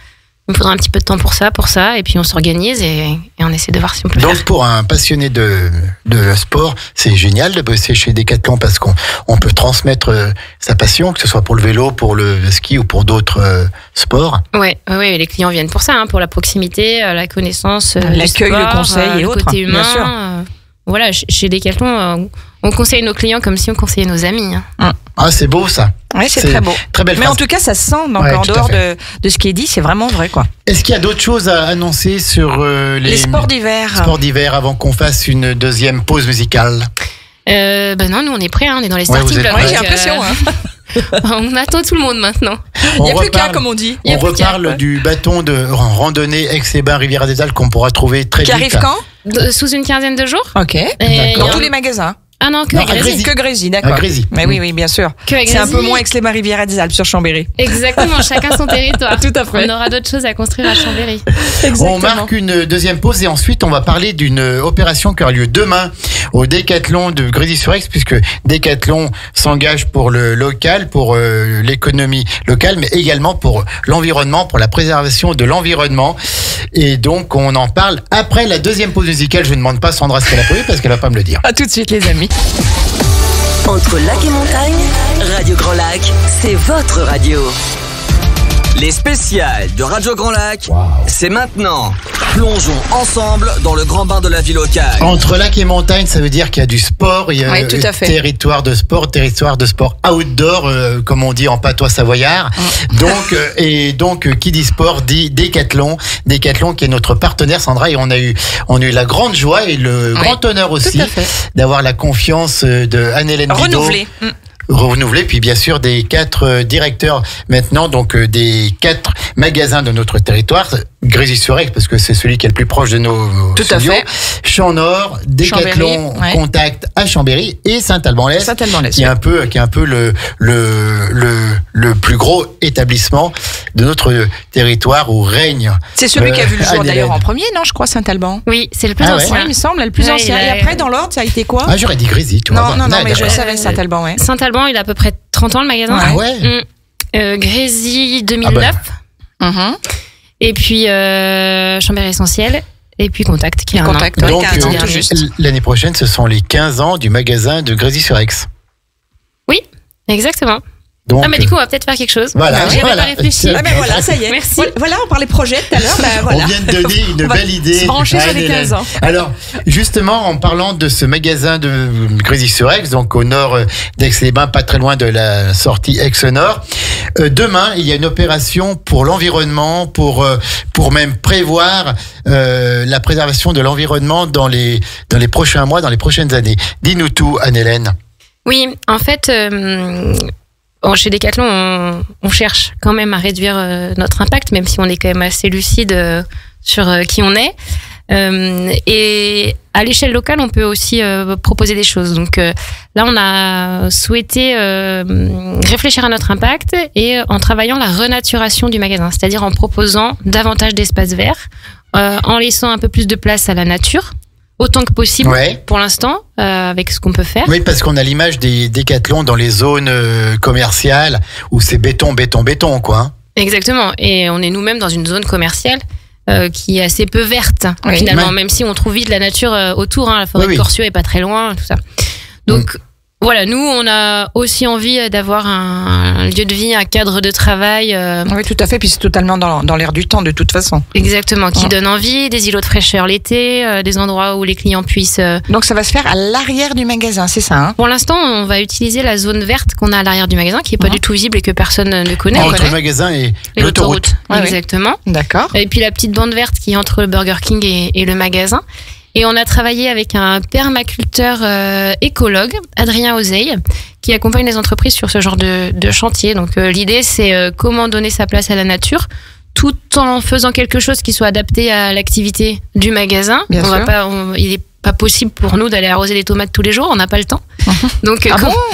Il me faudra un petit peu de temps pour ça, pour ça, et puis on s'organise et, et on essaie de voir si on peut Donc faire. pour un passionné de, de sport, c'est génial de bosser chez Decathlon parce qu'on on peut transmettre euh, sa passion, que ce soit pour le vélo, pour le ski ou pour d'autres euh, sports. Ouais, ouais, ouais, les clients viennent pour ça, hein, pour la proximité, euh, la connaissance, euh, du L'accueil, le sport, conseil euh, et le autres, côté humain. bien sûr. euh, voilà, ch- chez Decathlon, euh, on conseille nos clients comme si on conseillait nos amis. hein. Ah, c'est beau ça. Oui, c'est C'est très beau. Très belle Mais phrase. en tout cas, ça se sent. Donc, Ouais, en tout à dehors fait. de, de ce qui est dit, c'est vraiment vrai, quoi. Est-ce qu'il y a d'autres choses à annoncer sur euh, les, Les, sports d'hiver. sports d'hiver avant qu'on fasse une deuxième pause musicale? Euh, ben non, nous on est prêts, hein, on est dans les Ouais, starting vous êtes blocks. prêts. Ouais, j'ai donc, l'impression. euh, Hein. on attend tout le monde maintenant. Il n'y a On plus qu'à, reparle- comme on dit. Il y a On plus qu'à, reparle ouais. du bâton de randonnée Aix-les-Bains Riviera des Alpes qu'on pourra trouver très Qui vite. arrive quand De- sous une quinzaine de jours. Ok. Et D'accord. Dans tous les magasins. Ah non, que Non, à à Grésy. Grésy. Que Grésy, d'accord. À Grésy. Mais oui, oui, bien sûr. Que à C'est un Grésy. peu moins Aix-les-Bains Riviera des Alpes sur Chambéry. Exactement, chacun son territoire. Tout à fait. On aura d'autres choses à construire à Chambéry. On marque une deuxième pause et ensuite on va parler d'une opération qui aura lieu demain au Décathlon de Grésy-sur-Aix puisque Décathlon s'engage pour le local, pour euh, l'économie locale, mais également pour l'environnement, pour la préservation de l'environnement. Et donc on en parle après la deuxième pause musicale. Je ne demande pas à Sandra ce qu'elle a prévu parce qu'elle va pas me le dire. À tout de suite, les amis. Entre lac et montagne, Radio Grand Lac, c'est votre radio. Les spéciales de Radio Grand Lac, c'est maintenant. Plongeons ensemble dans le grand bain de la vie locale. Entre lac et montagne, ça veut dire qu'il y a du sport, il y a Oui, tout à fait. territoire de sport, territoire de sport outdoor, euh, comme on dit en patois savoyard. Donc, euh, et donc, euh, qui dit sport dit Décathlon. Décathlon qui est notre partenaire, Sandra, et on a eu, on a eu la grande joie et le grand honneur aussi à fait. d'avoir la confiance euh, de Anne-Hélène Didot. Renouvelé. Mm. Renouvelé, puis bien sûr des quatre euh, directeurs maintenant, donc euh, des quatre magasins de notre territoire, Grésy-sur-Aix parce que c'est celui qui est le plus proche de nos Tout à studios, fait. Champ-Nord, Décathlon, Chambéry, ouais. Contact à Chambéry et Saint-Alban-l'Est, Saint-Alban-l'Est, qui est oui. un peu, qui est un peu le le le le plus gros établissement de notre territoire où règne. C'est celui Euh, qui a vu le jour Anne-Hélène. d'ailleurs en premier, non, je crois, Saint-Alban. Oui, c'est le plus Ah ouais. ancien. Ouais, il me semble, le plus Ouais, ancien. il Et a- après, dans l'ordre, ça a été quoi Ah, j'aurais dit Grésy, tu vois. Non, non, non, mais je d'accord. savais Saint-Alban, ouais. Saint-Alban, il a à peu près trente ans le magasin. Ah ouais. Mm. Euh, Grésy deux mille neuf. Ah Mhm. Et puis euh, Chambéry Essentiel. Et puis Contact qui a un an. Contact, ouais, Donc, quinze ans, euh, tout juste. l'année prochaine, ce sont les quinze ans du magasin de Grésy-sur-Aix. Oui, exactement. Donc, Ah, mais du coup, on va peut-être faire quelque chose. Voilà, J'y avais voilà. pas réfléchi. Ah, Ah ben voilà, ça y est. Merci. Voilà, Voilà, on parlait projet tout à l'heure. Ben voilà. on vient de donner une On va belle idée. se brancher à sur les Anne-Hélène. quinze ans. Alors, justement, en parlant de ce magasin de Grésy-sur-Aix, donc au nord euh, d'Aix-les-Bains, pas très loin de la sortie Aix-Nord, euh, demain, il y a une opération pour l'environnement, pour euh, pour même prévoir euh, la préservation de l'environnement dans les dans les prochains mois, dans les prochaines années. Dis-nous tout, Anne-Hélène. Oui, en fait, euh, bon, chez Decathlon, on, on cherche quand même à réduire euh, notre impact, même si on est quand même assez lucide euh, sur euh, qui on est. Euh, et à l'échelle locale, on peut aussi euh, proposer des choses. Donc euh, là, on a souhaité euh, réfléchir à notre impact et en travaillant la renaturation du magasin, c'est-à-dire en proposant davantage d'espaces verts, euh, en laissant un peu plus de place à la nature, autant que possible Ouais. pour l'instant, euh, avec ce qu'on peut faire. Oui, parce qu'on a l'image des Décathlon dans les zones euh, commerciales où c'est béton, béton, béton, quoi. hein. Exactement. Et on est nous-mêmes dans une zone commerciale euh, qui est assez peu verte, Oui. finalement, Ouais. même si on trouve vite la nature euh, autour. Hein, la forêt Oui, oui. de Corsieux est pas très loin, tout ça. Donc, voilà, nous, on a aussi envie d'avoir un, un lieu de vie, un cadre de travail, euh, Oui, tout à fait. Puis c'est totalement dans, dans l'air du temps, de toute façon. exactement, qui Ouais. donne envie, des îlots de fraîcheur l'été, euh, des endroits où les clients puissent... euh, Donc ça va se faire à l'arrière du magasin, c'est ça, hein? Pour l'instant, on va utiliser la zone verte qu'on a à l'arrière du magasin, qui est pas Mhm. du tout visible et que personne ne connaît. Entre connaît. le magasin et Et l'autoroute. Ouais, ouais. Exactement. D'accord. Et puis la petite bande verte qui est entre le Burger King et, et le magasin. Et on a travaillé avec un permaculteur euh, écologue, Adrien Oseille, qui accompagne les entreprises sur ce genre de, de chantier. Donc euh, l'idée, c'est euh, comment donner sa place à la nature, tout en faisant quelque chose qui soit adapté à l'activité du magasin. Bien on va sûr. pas, on- il est pas possible pour nous d'aller arroser les tomates tous les jours, on n'a pas le temps. Donc, euh, Ah bon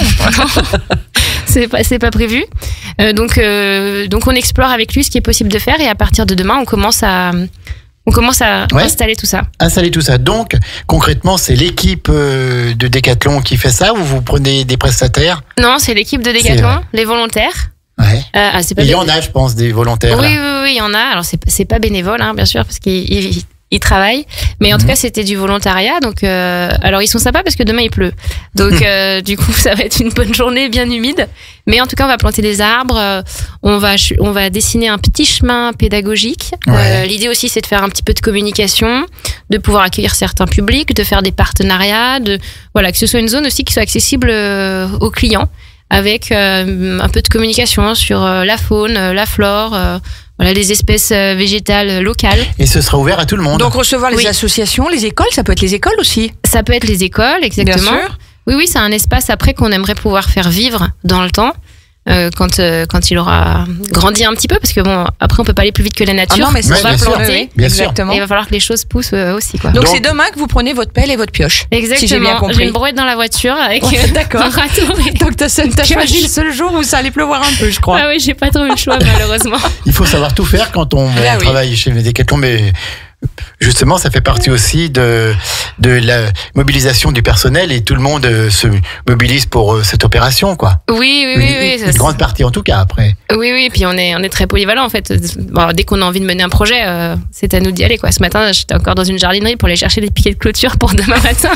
c'est pas, c'est pas prévu. Euh, donc, euh, donc on explore avec lui ce qui est possible de faire et à partir de demain, on commence à, on commence à Ouais. installer tout ça. Installer tout ça. Donc, concrètement, c'est l'équipe euh, de Décathlon qui fait ça ou vous prenez des prestataires? Non, c'est l'équipe de C'est Decathlon, vrai. les volontaires. Ouais. Euh, ah, c'est pas Il y bénévole. en a, je pense, des volontaires. Oui, là. oui, oui, il y en a. Alors, c'est, c'est pas bénévole, hein, bien sûr, parce qu'ils ils, ils travaillent. Mais en Mhm. tout cas, c'était du volontariat. Donc, euh, alors, ils sont sympas parce que demain, il pleut. Donc, euh, du coup, ça va être une bonne journée bien humide. Mais en tout cas, on va planter des arbres. euh, On va, ch- on va dessiner un petit chemin pédagogique. Ouais. Euh, l'idée aussi, c'est de faire un petit peu de communication, de pouvoir accueillir certains publics, de faire des partenariats, de, voilà, que ce soit une zone aussi qui soit accessible euh, aux clients, avec euh, un peu de communication hein, sur euh, la faune, euh, la flore, euh, voilà, les espèces euh, végétales locales. Et ce sera ouvert à tout le monde. Donc recevoir les Oui. associations, les écoles, ça peut être les écoles aussi. Ça peut être les écoles, exactement. Bien sûr. Oui, oui, c'est un espace après qu'on aimerait pouvoir faire vivre dans le temps. euh, quand, euh, quand il aura grandi un petit peu, parce que bon, après on peut pas aller plus vite que la nature. Ah non, mais c'est Ouais, on va bien sûr. planter. Oui, oui, Bien sûr. exactement. Et il va falloir que les choses poussent euh, aussi, quoi. Donc Donc- c'est demain que vous prenez votre pelle et votre pioche. Si j'ai bien Exactement. compris. J'ai une brouette dans la voiture avec Ouais, euh, d'accord. un râteau. Donc t'as t'as Pioche. choisi le seul jour où ça allait pleuvoir un peu, je crois. Ah oui, j'ai pas trop eu le choix malheureusement. Il faut savoir tout faire quand on, Ah on oui. travaille chez Decathlon, mais justement, ça fait partie aussi de, de la mobilisation du personnel et tout le monde euh, se mobilise pour euh, cette opération, quoi. Oui, oui, Une, oui, oui. une ça, grande partie en tout cas après. Oui, oui, et puis on est, on est très polyvalent en fait. Bon, dès qu'on a envie de mener un projet, euh, c'est à nous d'y aller, quoi. Ce matin, j'étais encore dans une jardinerie pour aller chercher des piquets de clôture pour demain matin.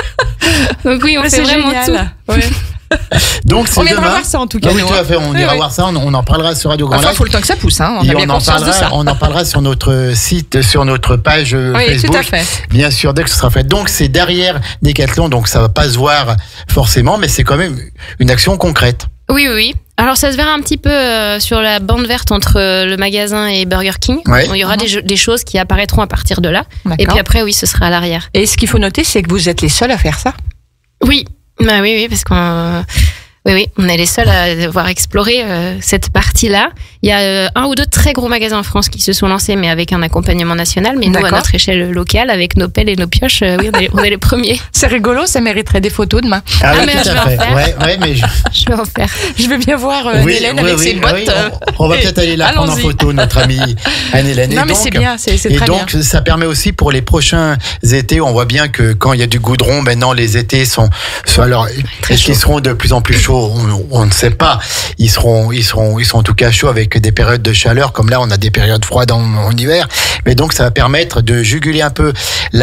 Donc oui, on Mais fait vraiment tout. Ouais. Donc c'est On viendra demain. voir ça en tout cas. Ah oui, nous, tout hein. à fait. On Oui, ira oui. voir ça. On, on en parlera sur Radio Grand Enfin, Lac. faut le temps que ça pousse, hein. On Et a bien on en conscience de parlera, ça. on en parlera sur notre site, sur notre page euh, Oui, Facebook. tout à fait. Bien sûr, dès que ce sera fait. Donc c'est derrière Decathlon, donc ça va pas se voir forcément, mais c'est quand même une action concrète. Oui, oui, oui. Alors ça se verra un petit peu euh, sur la bande verte entre euh, le magasin et Burger King. Ouais. Il y aura des, jeux- des choses qui apparaîtront à partir de là. Et D'accord. puis après, oui, ce sera à l'arrière. Et ce qu'il faut noter, c'est que vous êtes les seuls à faire ça. Oui, bah oui, oui, parce qu'on, oui, oui, on est les seuls à devoir explorer euh, cette partie-là. Il y a euh, un ou deux très gros magasins en France qui se sont lancés, mais avec un accompagnement national. Mais nous, à D'accord. notre échelle locale, avec nos pelles et nos pioches, euh, oui, on est, on est les premiers. C'est rigolo, ça mériterait des photos demain. Ah, Ah, oui, mais tout je à vais en fait. faire. Ouais, ouais, mais je- Je vais en faire. Je veux bien voir euh, oui, Hélène oui, avec oui, ses oui, bottes. oui, euh, on, on va et- peut-être aller la prendre en allons-y. photo, notre amie Anne-Hélène. Non, Et mais donc- c'est bien, c'est c'est Et très donc, bien. ça permet aussi pour les prochains étés, on voit bien que quand il y a du goudron, maintenant les étés sont, sont alors, est-ce qu'ils seront de plus en plus chauds? On, on ne sait pas. Ils seront, ils seront, ils sont en tout cas chauds avec des périodes de chaleur, comme là, on a des périodes froides en, en hiver. Mais donc, ça va permettre de juguler un peu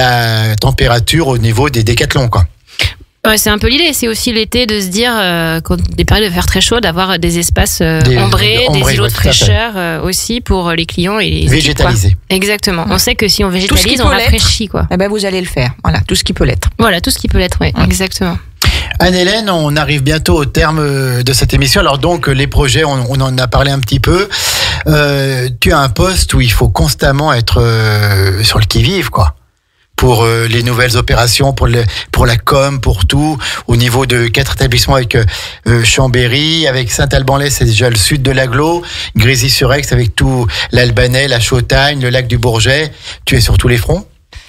la température au niveau des décathlons, quoi. Ouais, c'est un peu l'idée. C'est aussi l'été de se dire, euh, quand des périodes de faire très chaud, d'avoir des espaces euh, Des- ombrés, ombrés, des îlots ouais, de tout à fait. fraîcheur euh, aussi pour les clients et les équipes, quoi. Végétalisés. Exactement. On sait que si on Tout ce qui végétalise, peut on l'être. rafraîchit, quoi. Eh ben, vous allez le faire. Voilà, tout ce qui peut l'être. Voilà, tout ce qui peut l'être, ouais, exactement. Anne-Hélène, on arrive bientôt au terme de cette émission. Alors donc, les projets, on, on en a parlé un petit peu. Euh, tu as un poste où il faut constamment être euh, sur le qui-vive, quoi. Pour euh, les nouvelles opérations, pour, le, pour la com, pour tout, au niveau de quatre établissements avec euh, Chambéry, avec Saint-Alban-les, c'est déjà le sud de l'Aglo, Grésy-sur-Aix avec tout l'Albanais, la Chautagne, le lac du Bourget. Tu es sur tous les fronts?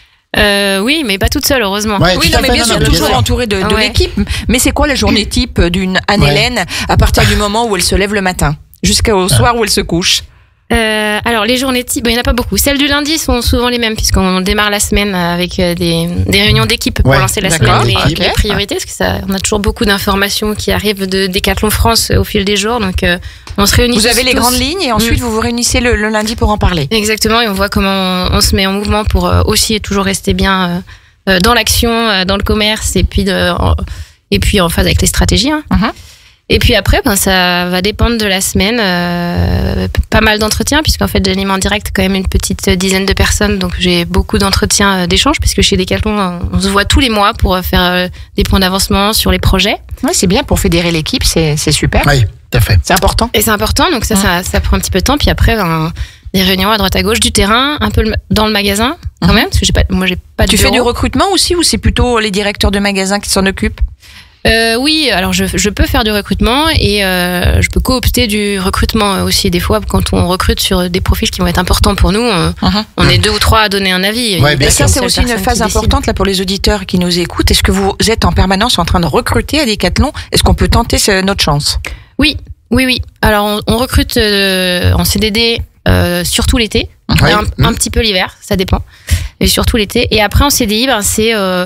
Euh, oui, mais pas toute seule, heureusement. Ouais, Oui, tout non, à mais fait, bien non, sûr, non, mais bien toujours sûr. entouré de, de Ouais. l'équipe. Mais c'est quoi la journée type d'une Anne-Hélène à partir du moment où elle se lève le matin jusqu'au soir où elle se couche? Euh, alors, les journées types, bon, il n'y en a pas beaucoup. Celles du lundi sont souvent les mêmes, puisqu'on démarre la semaine avec euh, des, des réunions d'équipe pour Ouais, lancer la d'accord, semaine, les, ok. les priorités, parce que ça, on a toujours beaucoup d'informations qui arrivent de Decathlon France euh, au fil des jours, donc euh, on se réunit. Vous tous- avez les tous. grandes lignes et ensuite Mm. vous vous réunissez le, le lundi pour en parler. Exactement, et on voit comment on, on se met en mouvement pour euh, aussi et toujours rester bien euh, euh, dans l'action, euh, dans le commerce, et puis, de, en, et puis en phase avec les stratégies. Hein. Mhm. Et puis après, ben, ça va dépendre de la semaine. Euh, pas mal d'entretiens, puisqu'en fait, j'anime en direct quand même une petite dizaine de personnes. Donc j'ai beaucoup d'entretiens euh, d'échanges, puisque chez Decathlon, on, on se voit tous les mois pour euh, faire euh, des points d'avancement sur les projets. Ouais, c'est bien pour fédérer l'équipe, c'est c'est super. Oui, tout à fait. C'est important. Et c'est important, donc ça, Mhm. ça, ça prend un petit peu de temps. Puis après, ben, des réunions à droite à gauche, du terrain, un peu le- dans le magasin quand Mhm. même, parce que j'ai pas, moi j'ai pas de Tu fais du bureau. recrutement aussi ou c'est plutôt les directeurs de magasins qui s'en occupent? Euh, oui, alors je, je peux faire du recrutement et euh, je peux coopter du recrutement aussi des fois quand on recrute sur des profils qui vont être importants pour nous. On, Mhm. on est deux ou trois à donner un avis. Il y a Ouais, pas bien Et sûr. ça, qu'une c'est seule aussi une personne phase qui décide. importante là pour les auditeurs qui nous écoutent. Est-ce que vous êtes en permanence en train de recruter à Decathlon? Est-ce qu'on peut tenter ce- notre chance? Oui, oui, oui. Alors on, on recrute euh, en C D D euh, surtout l'été, Ouais. un, un Mhm. petit peu l'hiver, ça dépend, mais surtout l'été. Et après en C D I, ben, c'est euh,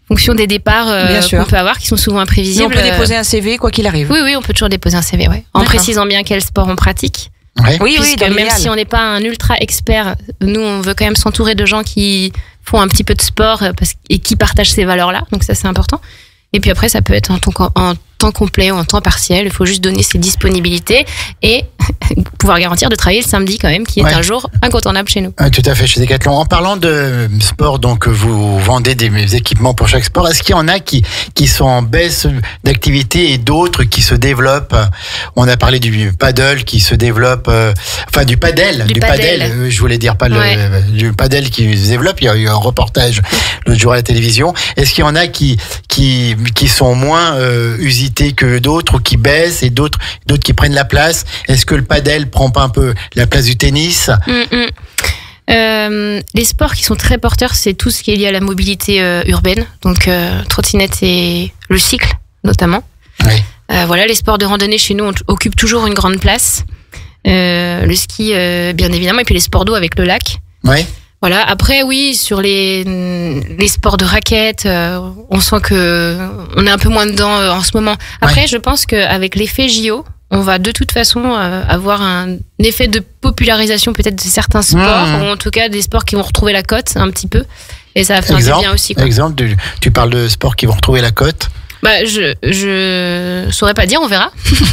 fonction des départs euh, Bien sûr. qu'on peut avoir, qui sont souvent Mais imprévisibles. on peut euh, déposer un C V quoi qu'il arrive. Oui, oui, on peut toujours déposer un C V, ouais. En D'accord. précisant bien quel sport on pratique. Ouais. Oui, oui, Puisque dans même l'idéal. si on n'est pas un ultra expert, nous, on veut quand même s'entourer de gens qui font un petit peu de sport euh, parce, et qui partagent ces valeurs-là. Donc ça, c'est important. Et puis après, ça peut être en temps, en temps complet ou en temps partiel. Il faut juste donner ses disponibilités et pouvoir garantir de travailler le samedi quand même, qui est Ouais. un jour incontournable chez nous. Ah, tout à fait, chez Decathlon. En parlant de sport, donc vous vendez des équipements pour chaque sport. Est-ce qu'il y en a qui qui sont en baisse d'activité et d'autres qui se développent? On a parlé du paddle qui se développe, euh, enfin du padel, Du du padel. padel. euh, je voulais dire pas Ouais. le du padel qui se développe. Il y a eu un reportage l'autre jour à la télévision. Est-ce qu'il y en a qui qui qui sont moins euh, usités que d'autres ou qui baissent et d'autres d'autres qui prennent la place? Est-ce que le padel prend pas un peu la place du tennis? Mm, mm. Euh, les sports qui sont très porteurs, c'est tout ce qui est lié à la mobilité euh, urbaine, donc euh, trottinette et le cycle notamment. Oui. Euh, voilà, les sports de randonnée chez nous on- occupent toujours une grande place. Euh, le ski, euh, bien évidemment, et puis les sports d'eau avec le lac. Ouais. Voilà. Après, oui, sur les les sports de raquettes, euh, on sent que on est un peu moins dedans euh, en ce moment. Après, je pense qu'avec l'effet J O, on va de toute façon euh, avoir un effet de popularisation peut-être de certains sports, Mmh. ou en tout cas des sports qui vont retrouver la cote un petit peu. Et ça va faire du Exemple, bien aussi. Quoi. exemple tu, tu parles de sports qui vont retrouver la cote. Bah, je je saurais pas dire, on verra.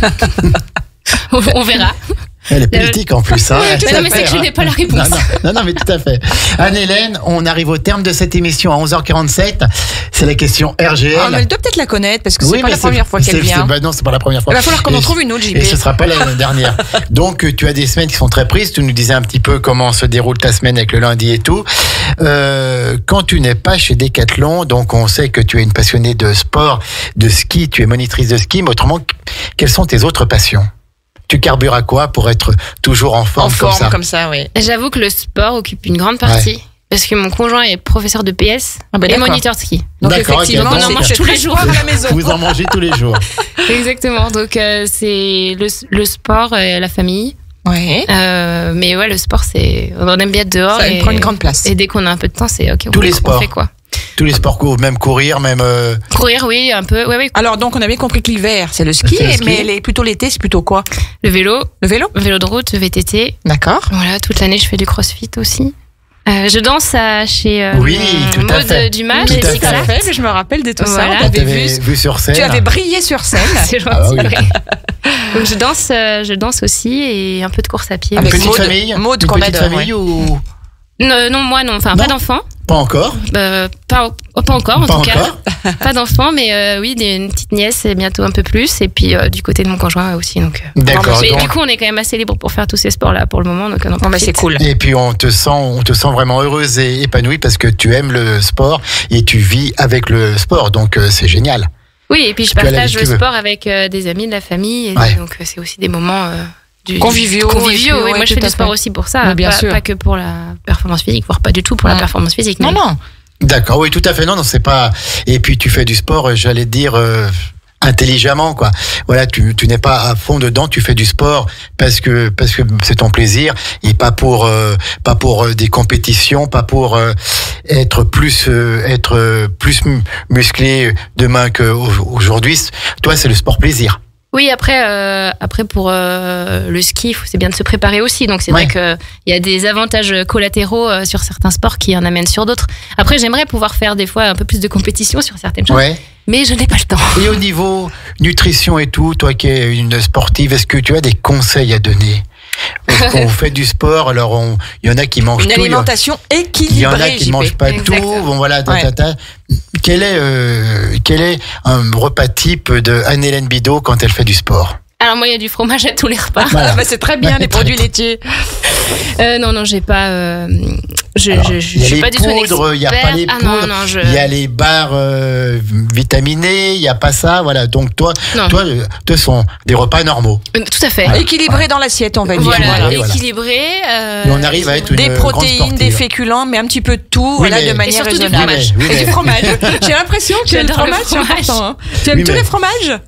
on, on verra. Elle est politique en plus. Hein. Mais non, mais c'est que je n'ai pas la réponse. Non, non, non, non, mais tout à fait. Anne-Hélène, on arrive au terme de cette émission à onze heures quarante-sept. C'est la question R G L. Ah, mais elle doit peut-être la connaître parce que c'est Oui, pas mais la première fois qu'elle c'est- vient. c'est- bah non, c'est pas la première fois. Il va falloir qu'on en Et- trouve une autre, J P. Et ce sera pas la dernière. Donc, euh, tu as des semaines qui sont très prises. Tu nous disais un petit peu comment se déroule ta semaine avec le lundi et tout. Euh, quand tu n'es pas chez Decathlon, donc on sait que tu es une passionnée de sport, de ski, tu es monitrice de ski, mais autrement, quelles sont tes autres passions? Tu carbures à quoi pour être toujours en forme, En forme comme ça comme ça, oui. J'avoue que le sport occupe une grande partie. Parce que mon conjoint est professeur de P S Ah bah et d'accord. moniteur de ski. Donc D'accord, ok. effectivement, Donc, on en c'est- mange tous les jours à la maison. Vous en mangez tous les jours. Exactement. Donc euh, c'est le, le sport et la famille. Ouais. Euh, mais ouais, le sport, c'est on aime bien être dehors. Ça et, prend une grande place. Et dès qu'on a un peu de temps, c'est ok. Tous on, les on sports. fait quoi? Tous les sports, cou- même courir, même. euh, Courir, oui, un peu. Ouais, ouais. Alors donc on a bien compris que l'hiver c'est le ski, C'est le ski. mais les, plutôt l'été c'est plutôt quoi? Le vélo, Le vélo? vélo de route, V T T. D'accord. Voilà, toute l'année, je fais du crossfit aussi. Euh, je danse à, chez euh, Oui, tout à Maud fait. Dumas, Tout j'ai à dit fait. ça. mais je me rappelle de tout Voilà. ça. On Tu t'avait avais vu. vu sur scène. Tu avais brillé sur scène. C'est gentil. Ah oui. ouais. Donc je danse, euh, je danse aussi et un peu de course à pied. Une Avec petite Maud- famille Maud Une qu'on petite adore, famille ou Non, non, moi non, enfin Non. pas d'enfants. pas encore? Euh, pas, oh, pas encore en Pas tout encore. cas. Pas d'enfants, mais euh, oui, des, une petite nièce et bientôt un peu plus. Et puis euh, du côté de mon conjoint aussi. Donc, euh, D'accord, mais donc- du coup, on est quand même assez libre pour faire tous ces sports-là pour le moment. Donc, on en Bon bah c'est profite. cool. Et puis on te sent, on te sent vraiment heureuse et épanouie parce que tu aimes le sport et tu vis avec le sport, donc euh, c'est génial. Oui, et puis je Tu as la vie partage que le tu veux. sport avec euh, des amis, de la famille. Et Ouais. donc, euh, c'est aussi des moments euh, du, Conviviaux, Conviviaux. et puis, oui, ouais, moi, je tout fais à du sport fait. aussi pour ça. Mais bien pas, sûr. pas que pour la performance physique, voire pas du tout pour la Ouais. performance physique. Non mais- non. D'accord, oui, tout à fait. Non, non, c'est pas. Et puis tu fais du sport, euh, j'allais dire. euh, intelligemment quoi. Voilà, tu, tu n'es pas à fond dedans, tu fais du sport parce que parce que c'est ton plaisir et pas pour euh, pas pour euh, des compétitions, pas pour euh, être plus euh, être euh, plus mu- musclé demain qu'aujourd'hui. Toi, c'est le sport plaisir. Oui, après, euh, après pour euh, le ski, faut- c'est bien de se préparer aussi. Donc c'est Ouais. vrai qu'il y a des avantages collatéraux euh, sur certains sports qui en amènent sur d'autres. Après, j'aimerais pouvoir faire des fois un peu plus de compétition sur certaines choses, Ouais. mais je n'ai pas le temps. Et au niveau nutrition et tout, toi qui es une sportive, est-ce que tu as des conseils à donner? Parce qu'on fait du sport, alors on- il y en a qui mangent Une tout. il y en- alimentation Il y en équilibrée. a qui J P. mangent pas tout. Exact. Bon voilà. ta, Ouais. ta, ta. Quel est euh, quel est un repas type de Anne-Hélène Bidot quand elle fait du sport? Alors moi, il y a du fromage à tous les repas. Voilà. Ah bah c'est très bien Ouais, les très produits bien. laitiers. Euh, non, non, j'ai pas. Euh, je, Alors, je, je, il y a je suis les pas du tout une poudres, il y a pas experte. les Ah non, poudres, non, je. Il y a les barres euh, vitaminés, il y a pas ça, voilà. Donc toi, Non. toi, euh, ce sont des repas normaux. Euh, Tout à fait. Voilà. Équilibré dans l'assiette, on va dire. Voilà, Voilà, voilà. équilibré. euh, Et on arrive à être une Des grande protéines, sportive. des féculents, mais un petit peu de tout, Oui, voilà, mais- de Et manière surtout du raisonnable. fromage. Oui, mais- Et du fromage. J'ai l'impression que le J'adore le fromage, c'est fromage. important. hein. Tu aimes Oui, tous mais- les fromages? Oui.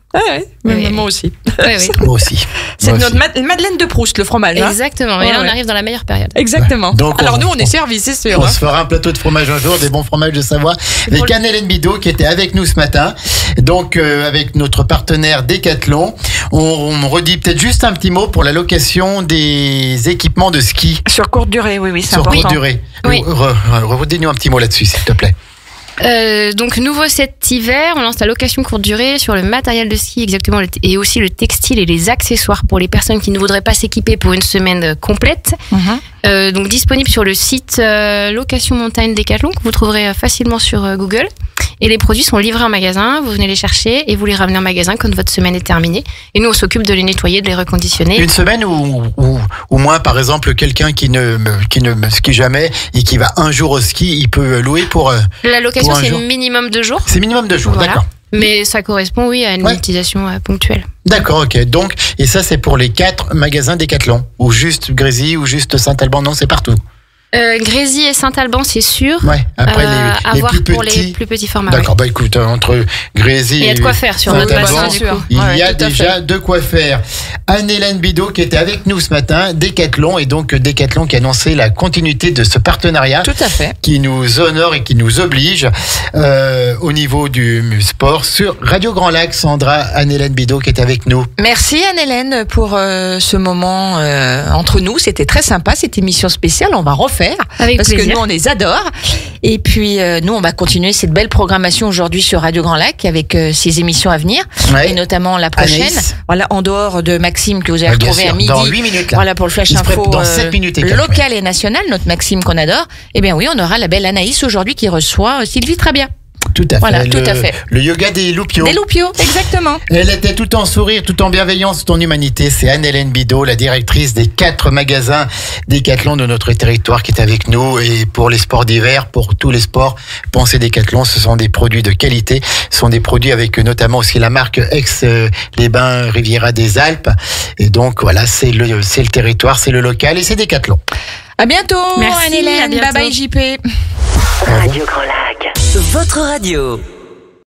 Ah ouais, Oui. moi aussi. Ouais, oui. Moi aussi. C'est Moi notre aussi. ma- Madeleine de Proust, le fromage. hein. Exactement. Et Ouais, là, on ouais. arrive dans la meilleure période. Exactement. Donc, Alors on- nous, on est on- servis, c'est sûr. On hein. se fera un plateau de fromage un jour, des bons fromages de Savoie, pour avec le- Anne-Hélène Bidot qui était avec nous ce matin. Donc euh, avec notre partenaire Decathlon, on, on redit peut-être juste un petit mot pour la location des équipements de ski Sur courte durée, oui, oui, c'est sur important. courte durée. Oui. Re- re- Redis-nous un petit mot là-dessus, s'il te plaît. Euh, donc nouveau cet hiver, on lance la location courte durée sur le matériel de ski exactement le t- et aussi le textile et les accessoires pour les personnes qui ne voudraient pas s'équiper pour une semaine euh, complète. Mhm. Euh, donc disponible sur le site euh, Location Montagne Decathlon que vous trouverez euh, facilement sur euh, Google. Et les produits sont livrés en magasin, vous venez les chercher et vous les ramenez en magasin quand votre semaine est terminée. Et nous on s'occupe de les nettoyer, de les reconditionner. Une semaine ou, ou, ou moins, par exemple, quelqu'un qui ne, me- qui ne me skie jamais et qui va un jour au ski, il peut louer pour... euh, La location Pour un c'est jour. minimum deux jours. c'est minimum deux jours, Voilà. d'accord. Mais ça correspond oui à une Ouais. utilisation euh, ponctuelle. D'accord, ok. Donc, et ça c'est pour les quatre magasins Decathlon, ou juste Grésy, ou juste Saint-Alban, non, c'est partout. Euh, Grésy et Saint-Alban c'est sûr. Ouais, après Euh, les, à les voir plus pour petits... les plus petits formats. D'accord, bah écoute, euh, entre Grésy Il y a de et quoi faire sur notre Saint-Alban, bassin, du coup. il Ouais, y a tout à déjà fait. de quoi faire. Anne-Hélène Bidot qui était avec nous ce matin, Decathlon, et donc Decathlon qui a annoncé la continuité de ce partenariat Tout à fait. qui nous honore et qui nous oblige euh, au niveau du sport sur Radio Grand Lac. Sandra, Anne-Hélène Bidot qui est avec nous. Merci Anne-Hélène pour euh, ce moment euh, entre nous. C'était très sympa, cette émission spéciale. On va refaire Avec parce plaisir. que nous, on les adore. Et puis, euh, nous, on va continuer cette belle programmation aujourd'hui sur Radio Grand Lac avec euh, ces émissions à venir. Ouais. Et notamment la prochaine. Anaïs. Voilà, en dehors de Maxime que vous avez Ah, bien retrouvé sûr, à midi. dans huit minutes là. Voilà pour le flash Il se info prépare dans sept minutes et quelques, local et national, notre Maxime qu'on adore. Eh bien oui, on aura la belle Anaïs aujourd'hui qui reçoit euh, Sylvie Trabia. Tout à fait. Voilà, le, tout à fait. Le yoga des loupiaux. Des loupiaux, exactement. Elle était tout en sourire, tout en bienveillance, tout en humanité. C'est Anne-Hélène Bidot, la directrice des quatre magasins Decathlon de notre territoire qui est avec nous. Et pour les sports d'hiver, pour tous les sports, pensez Decathlon, ce sont des produits de qualité. Ce sont des produits avec notamment aussi la marque Aix euh, les Bains Riviera des Alpes. Et donc voilà, c'est le, c'est le territoire, c'est le local et c'est Decathlon. À bientôt, Merci, à Anne-Hélène. bientôt. Bye bye, J P. Radio Grand Lac. Votre radio.